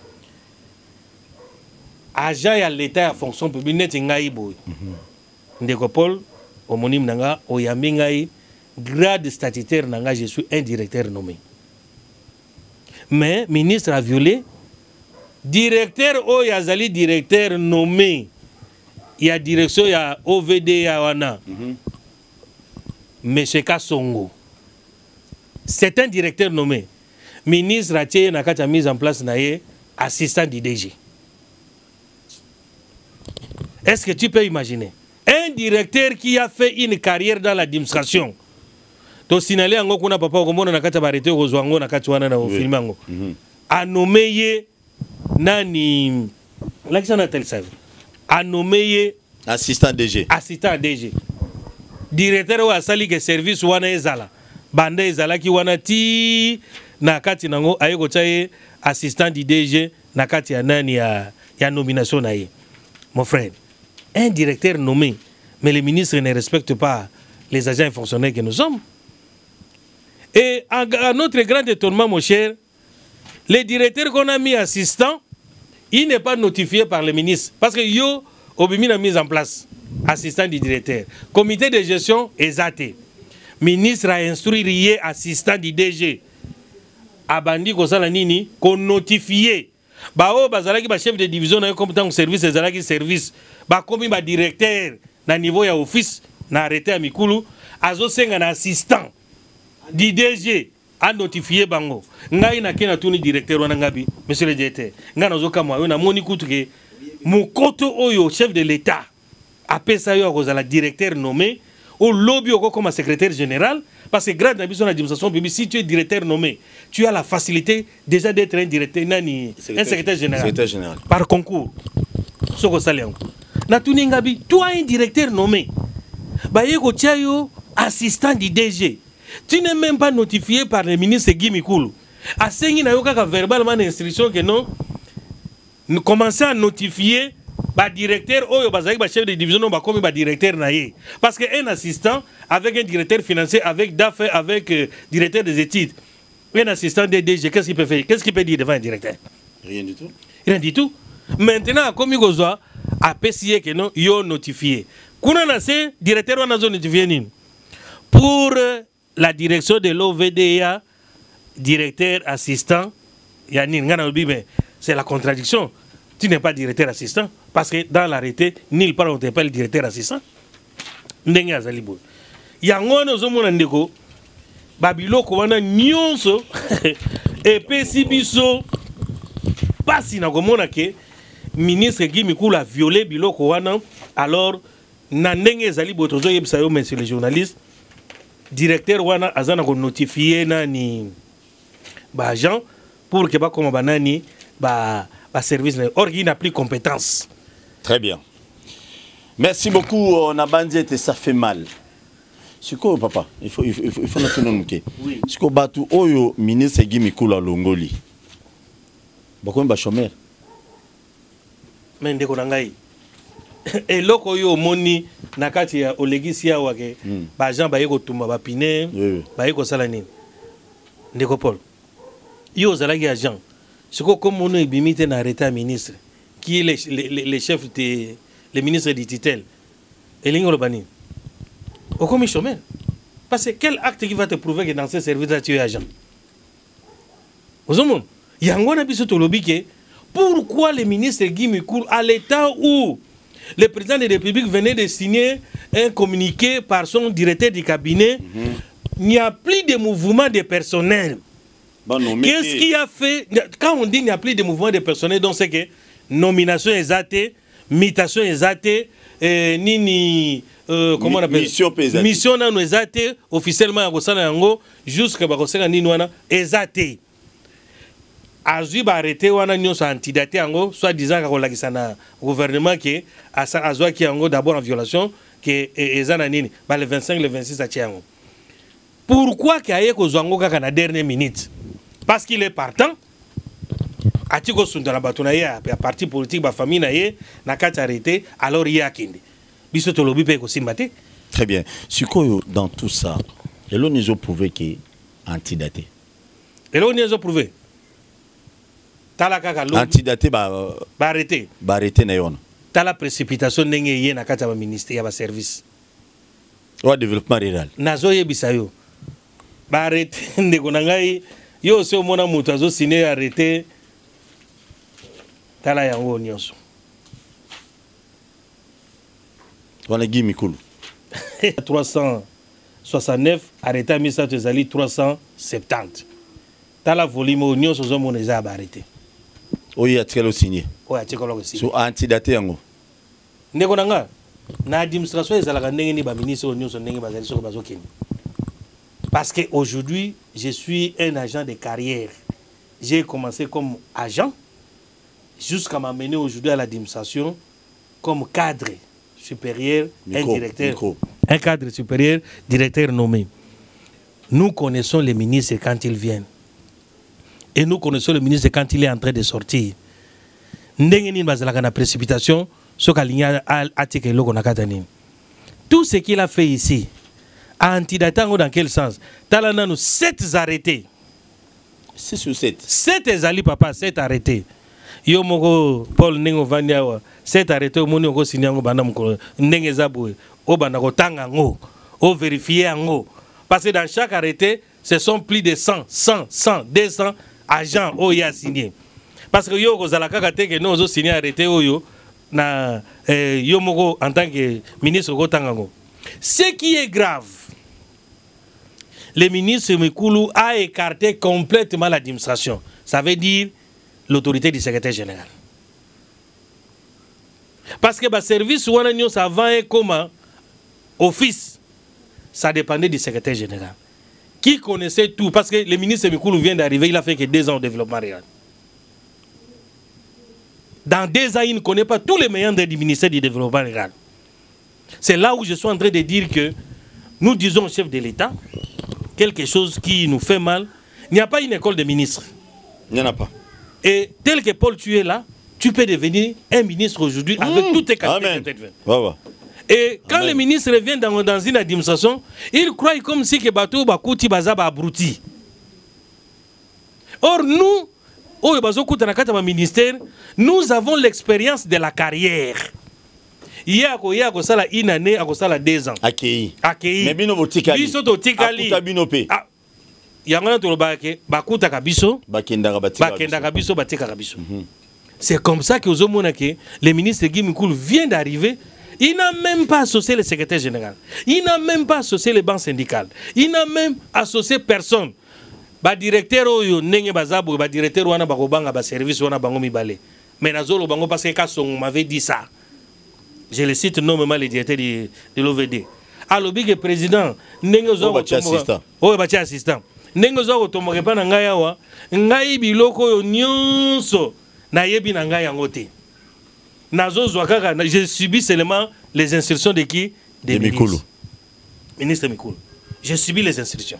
agent ya l'état ya fonction publique neti ngai boy ndeko Paul homonyme nanga oyambi ngai grade statutaire nanga je suis un directeur nommé mais ministre a violé directeur o yazali directeur nommé ya direction ya O V D ya wana mm-hmm. Monsieur Kassongo c'est un directeur nommé ministre a tie na kati mise en place na ye assistant du D G. Est-ce que tu peux imaginer un directeur qui a fait une carrière dans l'administration to signaler yango kuna papa komona na kati ba arrêté kozwa ngo na kati wana na film yango a nommé ye nani l'action tel ça a nommé assistant D G assistant D G directeur wa sali ke service wana ezala bande ezala ki wana ti na kati nango ayeko tsaye assistant du D G na kati ya nani ya ya nomination na ye mon frère un directeur nommé mais les ministres ne respectent pas les agents et fonctionnaires que nous sommes. Et à notre grand étonnement, mon cher, les directeurs qu'on a mis assistants, il n'est pas notifié par le ministre. Parce que yo, Obimi a mis en place assistant du directeur. Comité de gestion exaté. Ministre a instruit rier assistant du D G. Abandi Kosala Nini, qu'on notifié. Bah oh, bah zalaki ba chef de division na comme tant service zalaki service. Bah comme ba directeur na niveau ya office na arrêté à Mikulu, azo senga na assistant du D G a notifié bango. Ngai na kena tuni directeur wana ngabi, monsieur le directeur. Nga nazo kama yo na moni kutuke mukoto oyo chef de l'état apesa yo akozala directeur nommé au lobby oko comme secrétaire général parce que grâce à la administration publique si tu es directeur nommé tu as la facilité déjà d'être un directeur nani un secrétaire général, secrétaire général. Par concours soko saliango na tuni ngabi toi un directeur nommé ba yeko tiayo assistant du D G tu n'es même pas notifié par le ministre Guy Mikulu asengi na yo kaka verbalement instruction que non nous commençons à notifier ba directeur oyo bazaki ba chef de division non ba comme ba directeur na ye parce que un assistant avec un directeur financier avec d'affaires avec euh, directeur des études un assistant de D G qu'est-ce qu'il peut faire qu'est-ce qu'il peut dire devant un directeur rien du tout rien du tout maintenant comme ikozwa a pesier que non yo notifié kuna na se directeur wana zo notifié nini pour euh, la direction de l'O V D A directeur assistant ya nini ngana obi mais c'est la contradiction. Tu n'es pas directeur assistant parce que dans l'arrêté, nulle part on t'appelle directeur assistant. Ndenge azalibo. Yango no zomona ndeko babiloko wana nyonso et pesi biso pasi na komona ke ministre Guy Mikulu a violé biloko wana alors na ndenge ezalibo tozo yebisa yo monsieur le journaliste directeur wana azana ko notifier na ni ba agent pour que ba koma banani ba ba service or il n'a plus compétence. Très bien. Merci beaucoup. On a bandé et ça fait mal. C'est quoi papa? Il faut il faut il faut notre nom que. Oui. C'est quoi batu oyo ministre Guy Mikulu Longoli. Beaucoup ba chômeur. Mais ndeko nangai. Et loko yo moni nakati ya olegisia wake ba Jean ba yeko tumba ba pine ba yeko sala nini. Ndeko Paul. Yo zalaki agent. C'est comme on a bimité dans l'état ministre, qui est le, le, le chef de le ministre du titel. Et l'ingolo bani. Au comme chômeur. Parce que quel acte qui va te prouver que dans ce service tu es agent? Vous avez il y a un abisso tolobique. Pourquoi le ministre Guy Mikulu, à l'état où le président de la République venait de signer un communiqué par son directeur du cabinet, mm-hmm. il n'y a plus de mouvement de personnel. Qu'est-ce qui a fait quand on dit qu'il n'y a plus de mouvement de personnel, donc c'est que nomination exatée, mutation exatée, eh, nini euh, comment on appelle mission exatée, mission non exatée officiellement à Kosala yango jusqu'à Bakosala nini wana exatée. Azui ba arrêté wana nyonso antidaté yango soit disant ka kolakisa na gouvernement que azwa ki yango d'abord en violation que ezana nini ba le vingt-cinq le vingt-six a tiango. Pourquoi qu'il y a kozwango kaka na dernière minute? Parce qu'il est partant. Atiko sundala batuna ya parti politique ba famille na ye na kati arrêté alors il y a kinde. Biso to lobi pe ko simbate. Très bien. Sikoyo dans tout ça, et l'on nous a prouvé que antidaté. Et l'on nous a prouvé. tala kaka lo antidaté ba ba arrêté ba arrêté na yona tala précipitation ndenge ye na kata ba ministère ya ba service wa développement rural nazo yebisa yo ba arrêté ndeko na ngai yo se omona mutu azo signer arrêté tala yango nyonso wana Guy Mikulu trois cent soixante-neuf arrêté misato ezali trois cent soixante-dix tala volume nyonso zo mona eza ba arrêté oyo atikalo signé oyo atikalo signé so antidaté yango ndeko na nga na administration ezalaka ndenge ni ba ministre nyonso ndenge bazali soko bazokende parce que aujourd'hui je suis un agent de carrière. J'ai commencé comme agent jusqu'à m'amener aujourd'hui à l'administration comme cadre supérieur, micro, un directeur, micro. un cadre supérieur, directeur nommé. Nous connaissons les ministres quand ils viennent. Et nous connaissons le ministre quand il est en train de sortir. Ndenge ni bazalaka na précipitation, soka linya atike loko na katani. Tout ce qu'il a fait ici, antidatango dans quel sens? Talana nous sept arrêtés. six sur sept. sept ezali papa, sept arrêtés. Yo moko Paul Nengo Vandiawa, sept arrêtés moni ko sinyango banda mko ndenge zabwe. O banda ko tanga ngo, o vérifier ngo. Parce que dans chaque arrêté, ce sont plus de cent, cent, cent, deux cents agents au ya signé. Parce que yo ko zalaka kate que nous avons signé arrêté oyo na eh, yo moko en tant que ministre ko tanga ngo. Ce qui est grave, le ministre Mikulu a écarté complètement l'administration. Ça veut dire l'autorité du secrétaire général. Parce que le service Wanagnos avant et comment office, ça dépendait du secrétaire général. Qui connaissait tout? Parce que le ministre Mikulu vient d'arriver, il a fait que deux ans au développement rural. Dans deux ans, il ne connaît pas tous les méandres du ministère du développement rural. C'est là où je suis en train de dire que nous disons au chef de l'État quelque chose qui nous fait mal. Il n'y a pas une école de ministres. Il n'y en a pas. Et tel que Paul, tu es là, tu peux devenir un ministre aujourd'hui mmh. avec toutes tes qualités. Ouais, ouais. Et quand Amen. les ministres viennent dans, dans une administration, ils croient comme si que bateau bakouti bazaba abruti. Or nous, au ministère, nous avons l'expérience de la carrière. Il y a une année, il y a deux ans. Accueilli. Accueilli. Mais bino botikali. Biso to tikali. Akuta bino pe. Ah. Yangana to lobake, bakuta kabiso. Bakenda kabatika. Bakenda kabiso, batika kabiso. C'est comme ça que Ozomonake, le ministre Guy Mikulu vient d'arriver. Il n'a même pas associé le secrétaire général. Il n'a même pas associé les banques syndicales. Il n'a même associé personne. Ba directeur oyo nenge bazabo, ba directeur wana bakobanga ba service wana bango mibale. Mais nazolo bango parce que Kassong m'avait dit ça. Je le cite nommément le directeur de, de l'O V D. Alors, le président, Nengozo assistant. Oh, bachi assistant. Nengozo otomoke pa na ngai awa, ngai biloko yo nyonso na yebi na ngai yango te. Nazo zwakaka, je subis seulement les instructions de qui? De Mikulu. Ministre Mikulu. Je subis les instructions.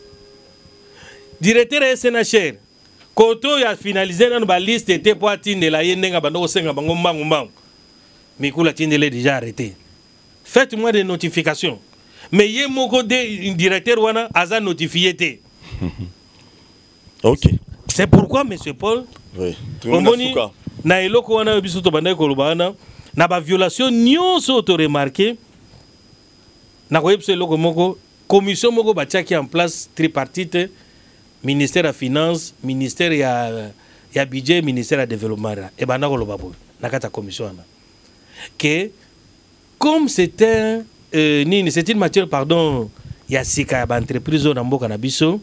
Directeur S N H R, koto ya finalisé dans la liste était pour atteindre la yendenga bando senga bango mbangu mbangu. Mikulu a déjà arrêté. Faites-moi des notifications. Mais il y a un directeur qui a notifié. Ok. C'est pourquoi, M. Paul, oui. na eloko wana biso to banda ko lobana na ba violation nyonso to remarqué na ko yebso eloko moko commission moko ba tiaki en place tripartite ministère de finance, ministère ya ya budget, ministère de développement et banda ko lobabo na kata commission wana que comme c'était euh, c'est une matière pardon ya sika ya entreprise na mboka na biso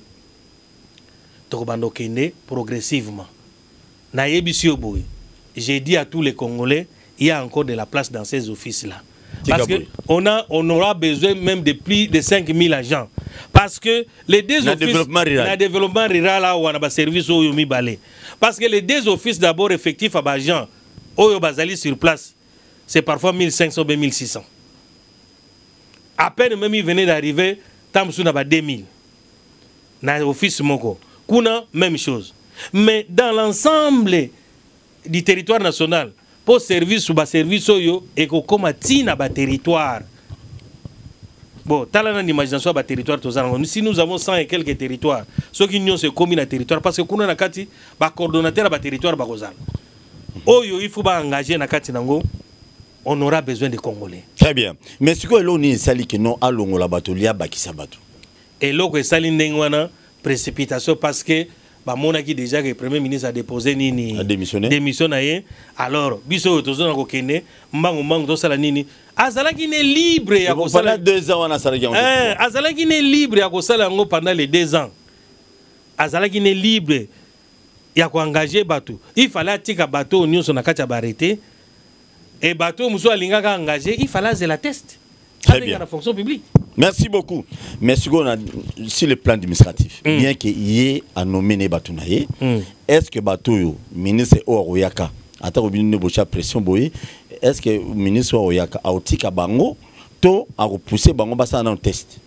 to bando kende progressivement na yebisi oboy. J'ai dit à tous les Congolais, il y a encore de la place dans ces offices-là. Parce qu'on a, on aura besoin même de plus de cinq mille agents. Parce que les deux na offices... Développement rural. Na développement rural, là, où on a un service au Yomi Balé. Parce que les deux offices d'abord effectifs à Bajan, au Bazali sur place, c'est parfois mille cinq cents, mille six cents. À peine même il venait d'arriver, Tamsou n'a pas deux mille. Dans l'office Moko. Kuna, même chose. Mais dans l'ensemble du territoire national, pour service ou bas service oyo et comme tina ba territoire. Bon, talent d'imagination à territoire si nous avons cent et quelques territoires, ceux qui nous sont commis à territoire parce que nous avons un coordonnateur à territoire bagozal. Oh yo, il faut pas engager na kati nango. On aura besoin de Congolais. Très bien. Mais ce que l'on est sali que non allons la bateau lia bakisa bateau. Et là que sali ndengwana précipitation parce que bah mon qui déjà que le premier ministre a déposé nini a démissionné démissionné alors biso tozona ko kende mbango mbango to sala nini azala qui est libre ya ko sala deux ans on a sala qui eh azala qui est libre ya ko sala ngo pendant les deux ans azala qui est libre ya ko engager bateau il fallait tika bateau nyonso na kati ya barrêté et bateau muso alingaka engagé il fallait la test très bien la fonction publique. Merci beaucoup. Merci beaucoup. Sur le plan administratif, mm. bien qu'il y ait à nommer les bateaux, mm. est-ce que bateau ministre Oyaka, attends, au milieu de pression boye, est-ce que ministre Oyaka a outika bango, to a repoussé bango basa dans un test?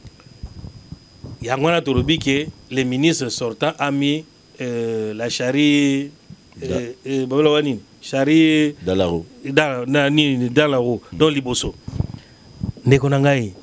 Yangwana Torobi que le ministre sortant a mis euh, la charrie, euh, euh, charrie dans la roue, dans, dans, dans la roue, dans Liboso. Ndeko nangai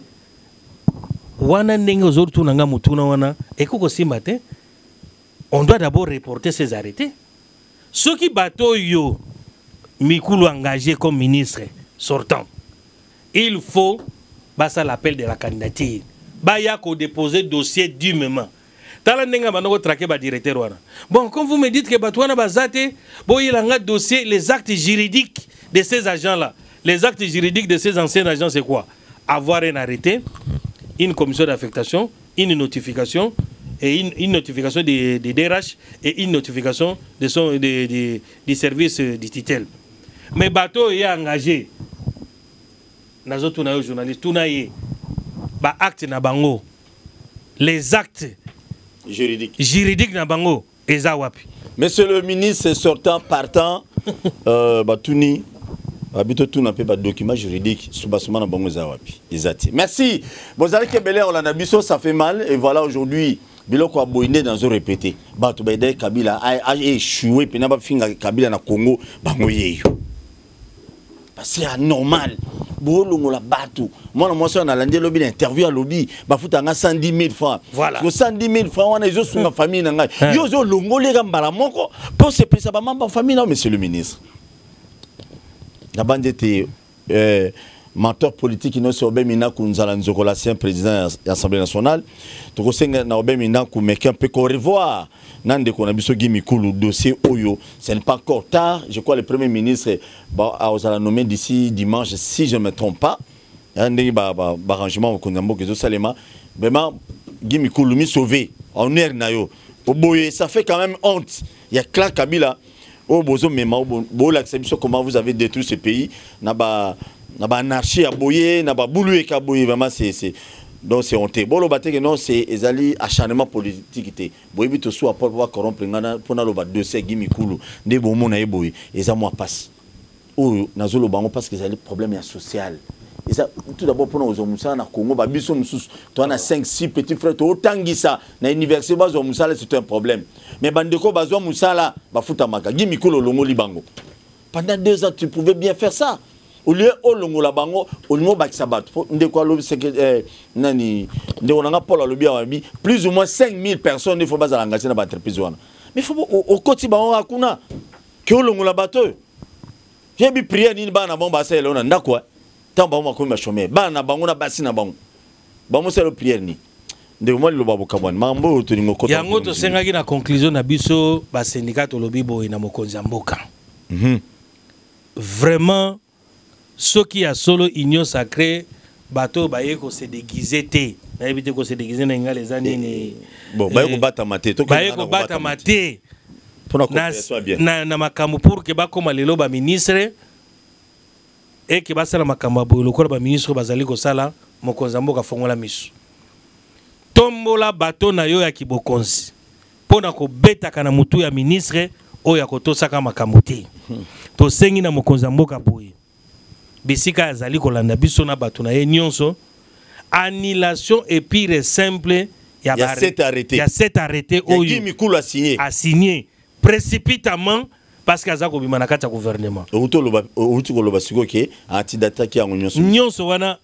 wana ndenge ozortu nanga mutuna wana ekoko simate on doit d'abord reporter ces arrêtés ceux qui bateau yo Mikulu engagé comme ministre sortant il faut basa l'appel de la candidature baya ko déposer dossier dûment tala ndenge banoko traquer ba directeur wana bon comme vous me dites que bato wana bazate boyelanga dossier les actes juridiques de ces agents là les actes juridiques de ces anciens agents c'est quoi? Avoir un arrêté, une commission d'affectation, une notification, et une, une notification des de D R H et une notification de son, de, de, du service du titel. Mais bateau est engagé. Nazo tunayo journaliste, tunaye, ba acte na bango, les actes juridiques, juridiques na bango, eza wapi. Monsieur le ministre sortant, partant, euh, Batouni. Habito tout n'a pas de document juridique sous basement dans Zawapi. Merci. Vous allez que Belé on a biso ça fait mal et voilà aujourd'hui biloko a boiné dans un répété. Bato Bede Kabila a échoué puis n'a pas fini Kabila na Congo bangoyeyo. Parce que c'est anormal. Bolongo la bato. Moi moi ça on a landé lobby interview à lobby ba futanga cent dix mille francs. Voilà. cent dix mille francs on a yo sur ma famille na ngai. Yo zo longo les gambala moko pour se pesa ba mamba famille là monsieur le ministre. La bande était euh, mentor politique qui nous a obéi maintenant que nous allons nous l'ancien président de l'Assemblée nationale. Donc on s'est obéi maintenant que nous un peu qu'on revoit. Nande qu'on a vu ce Mikulu dossier Oyo. Ce n'est pas encore tard. Je crois que le premier ministre a nommé d'ici dimanche si je ne me trompe pas. Il y a un arrangement qu'on a que Salema. Vraiment Mikulu mi sauvé. En air nayo. Ça fait quand même honte. Il y a Clark Kabila. Oh, bozo mema, bo l'acception comment vous avez détruit ce pays, n'a pas, n'a pas anarchie à boyer, n'a pas boulou et kaboyer vraiment c'est c'est donc c'est honte. Bon le batte que non c'est ezali acharnement politique té. Boyebi to soit pour pouvoir corrompre ngana pour na lo ba dossier Guy Mikulu, ndé bo mona e boye, eza moi passe. Oh nazolo bango parce que ezali problème ya social. Et ça, tout d'abord, pour nous, nous sommes au Congo, nous avons cinq six petits frères, autant que ça, dans l'université, c'est un problème. Mais Bandeko, Bazo Moussala, Bafuta Maka, Gimikolo Longo Libango. Pendant deux ans, tu pouvais bien faire ça. Au lieu de Longo Labango, au lieu de Baksabat, plus ou moins cinq mille personnes, il faut pas engager dans l'entreprise. Mais il faut au quotidien, on a que Longo Labato. J'ai vu prier, il y a un bon bassin, on a quoi? Tant ba ma ko ma chômé ba na bango na basi na bango ba mo selo prière ni de mo lo babu kabwan mambo to ni ngoko yango to senga ki na conclusion na biso ba syndicat to lobi boy na mokonzi mboka mhm vraiment ce qui a solo union sacrée bato ba yeko se déguiser té na éviter ko se déguiser na ngale zani ni bon ba yeko bata maté to ba yeko bata maté na na makambo pour que ba koma lelo ba ministre et que basala makamba boyolo ko ba ministre bazali ko sala mokonzi mboka fongola misu tombola bato na yo ya kibokonzi pona ko beta kana mutu ya ministre o ya kotosaka makambo te to sengi na mokonzi mboka boye bisika azali ko landa biso na bato na ye nyonso annulation et pire simple ya ba cet arrêté ya cet arrêté o Guy Mikulu a signé a signé précipitamment parce que azako bimana kata gouvernement outo loba outo loba siko ke antidata ki ango nyonso nyonso wana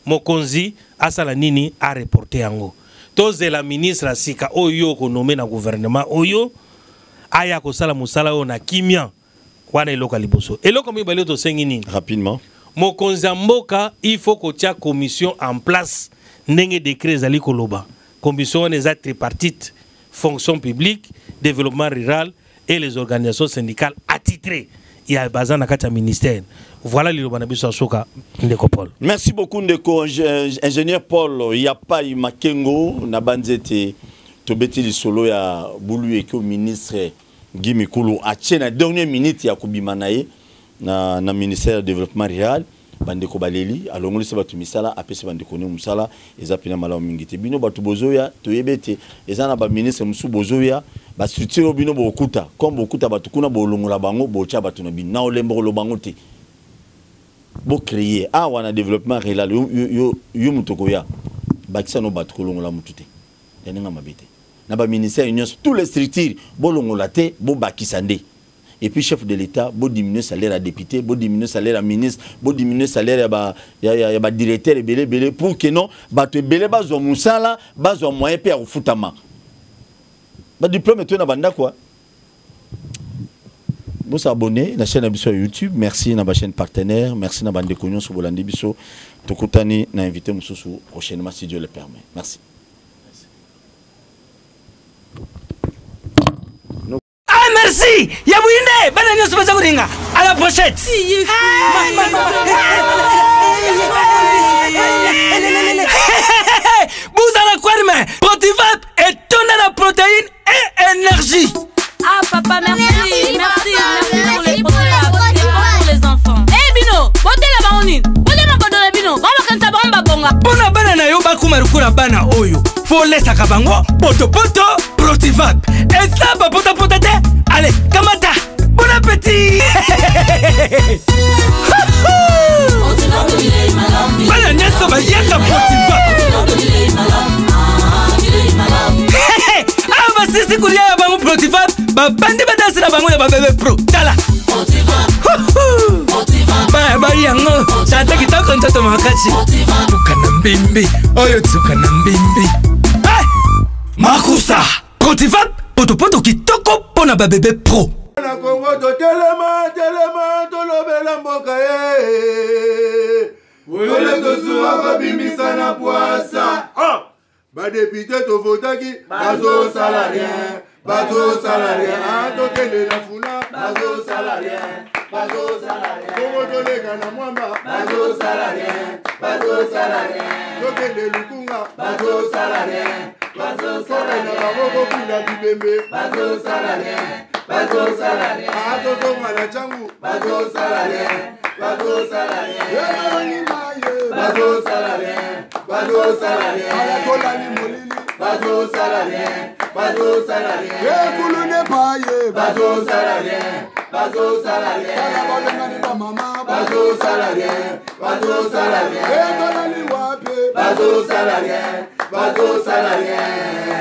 mokonzi asala nini a reporter yango tozela ministre asika oyo ko nommé na gouvernement oyo aya ko sala musala oyo na kimia wana eloko liboso eloko mibale to sengi nini rapidement mokonzi mboka il faut ko tia commission en place ndenge décret zali koloba commission des actes tripartite fonction publique développement rural et les organisations syndicales attitrées il y a bazan na kata ministère voilà le loba na biso soka ndeko Paul. Merci beaucoup ndeko ingénieur Paul. Il y a pas Makengo na banzete to beti li solo ya bulu eko ministre Guy Mikulu a na dernière minute ya kubima naye na na ministère du développement rural bandeko baleli alongoli se batu misala apesi bandeko ni musala eza pina mala mingite bino batu bozoya to yebete eza na ba ministre musu bozoya ba structure bino bokuta comme bokuta batu kuna bolongola bango bocha batu na bino na olembo lo bango te bo créer ah wana développement rural yo yo yo mutoko ya bakisa no batu kolongola mutute yanenga mabete na ba ministère union tous les structures bolongola te bo bakisa nde. Et puis chef de l'État, bon diminuer salaire à député, bon diminuer salaire à ministre, bon diminuer salaire à ya ya ya directeur et belé belé pour que non, bah te belé bas au musala, bas au moyen père au foutama. Bah diplôme tu na banda quoi. Bon s'abonner la chaîne Abisso YouTube, merci na ba chaîne partenaire, merci na bande cognon sur Bolandi Bisso. Tokutani na invité mususu prochainement si Dieu le permet. Merci. Merci. Yabouinde, bana nyoso baza kuringa. À la prochaine. Vous allez quoi mais Protivap est tonne la protéine et énergie. Ah papa merci, merci, merci, merci pour les Protivap, pour les enfants. Eh Bino, bote la baonine. Bote ma bote la Bino. Baba kanta bamba bonga. Bona bana na yo bakuma rukura bana oyo. Faut laisser kabango poto poto Protivap. Et ça ba pota pota te. Allez, Kamata, bon appétit. Voilà, Nyeso va y être ah, bah si c'est courir à Bango Protivap, bah bandi badasi la Bango ya ba bébé pro. Tala. Bah bah yango, chata kitoko ntoto makachi. Tukana mbimbi, oyo tukana mbimbi. Hey, Makusa, Protivap. Poto poto kitoko pona ba bébé pro. Na Congo to telema telema to lobela mboka ye. Wole to suwa ko bimisa na poasa. Ah! Ba député to votaki bazo salarien, bazo salarien. Ah to tele na funa bazo salarien, bazo salarien. Congo to lega na mwamba bazo salarien, bazo salarien. To tele lukunga bazo salarien. Bazo salarien, babo kula bibembe. Bazo salarien, bazo salarien. Ato tonga na changu. Bazo salarien, bazo salarien. Yoni maye. Bazo salarien, bazo salarien. Ayatola ni molili. Bazo salarien, bazo salarien. Yekulu ne paye. Bazo salarien, bazo salarien. Kala balonga ni mama. Bazo salarien, bazo salarien. Yetola ni wape. Bazo salarien, bazo salarien.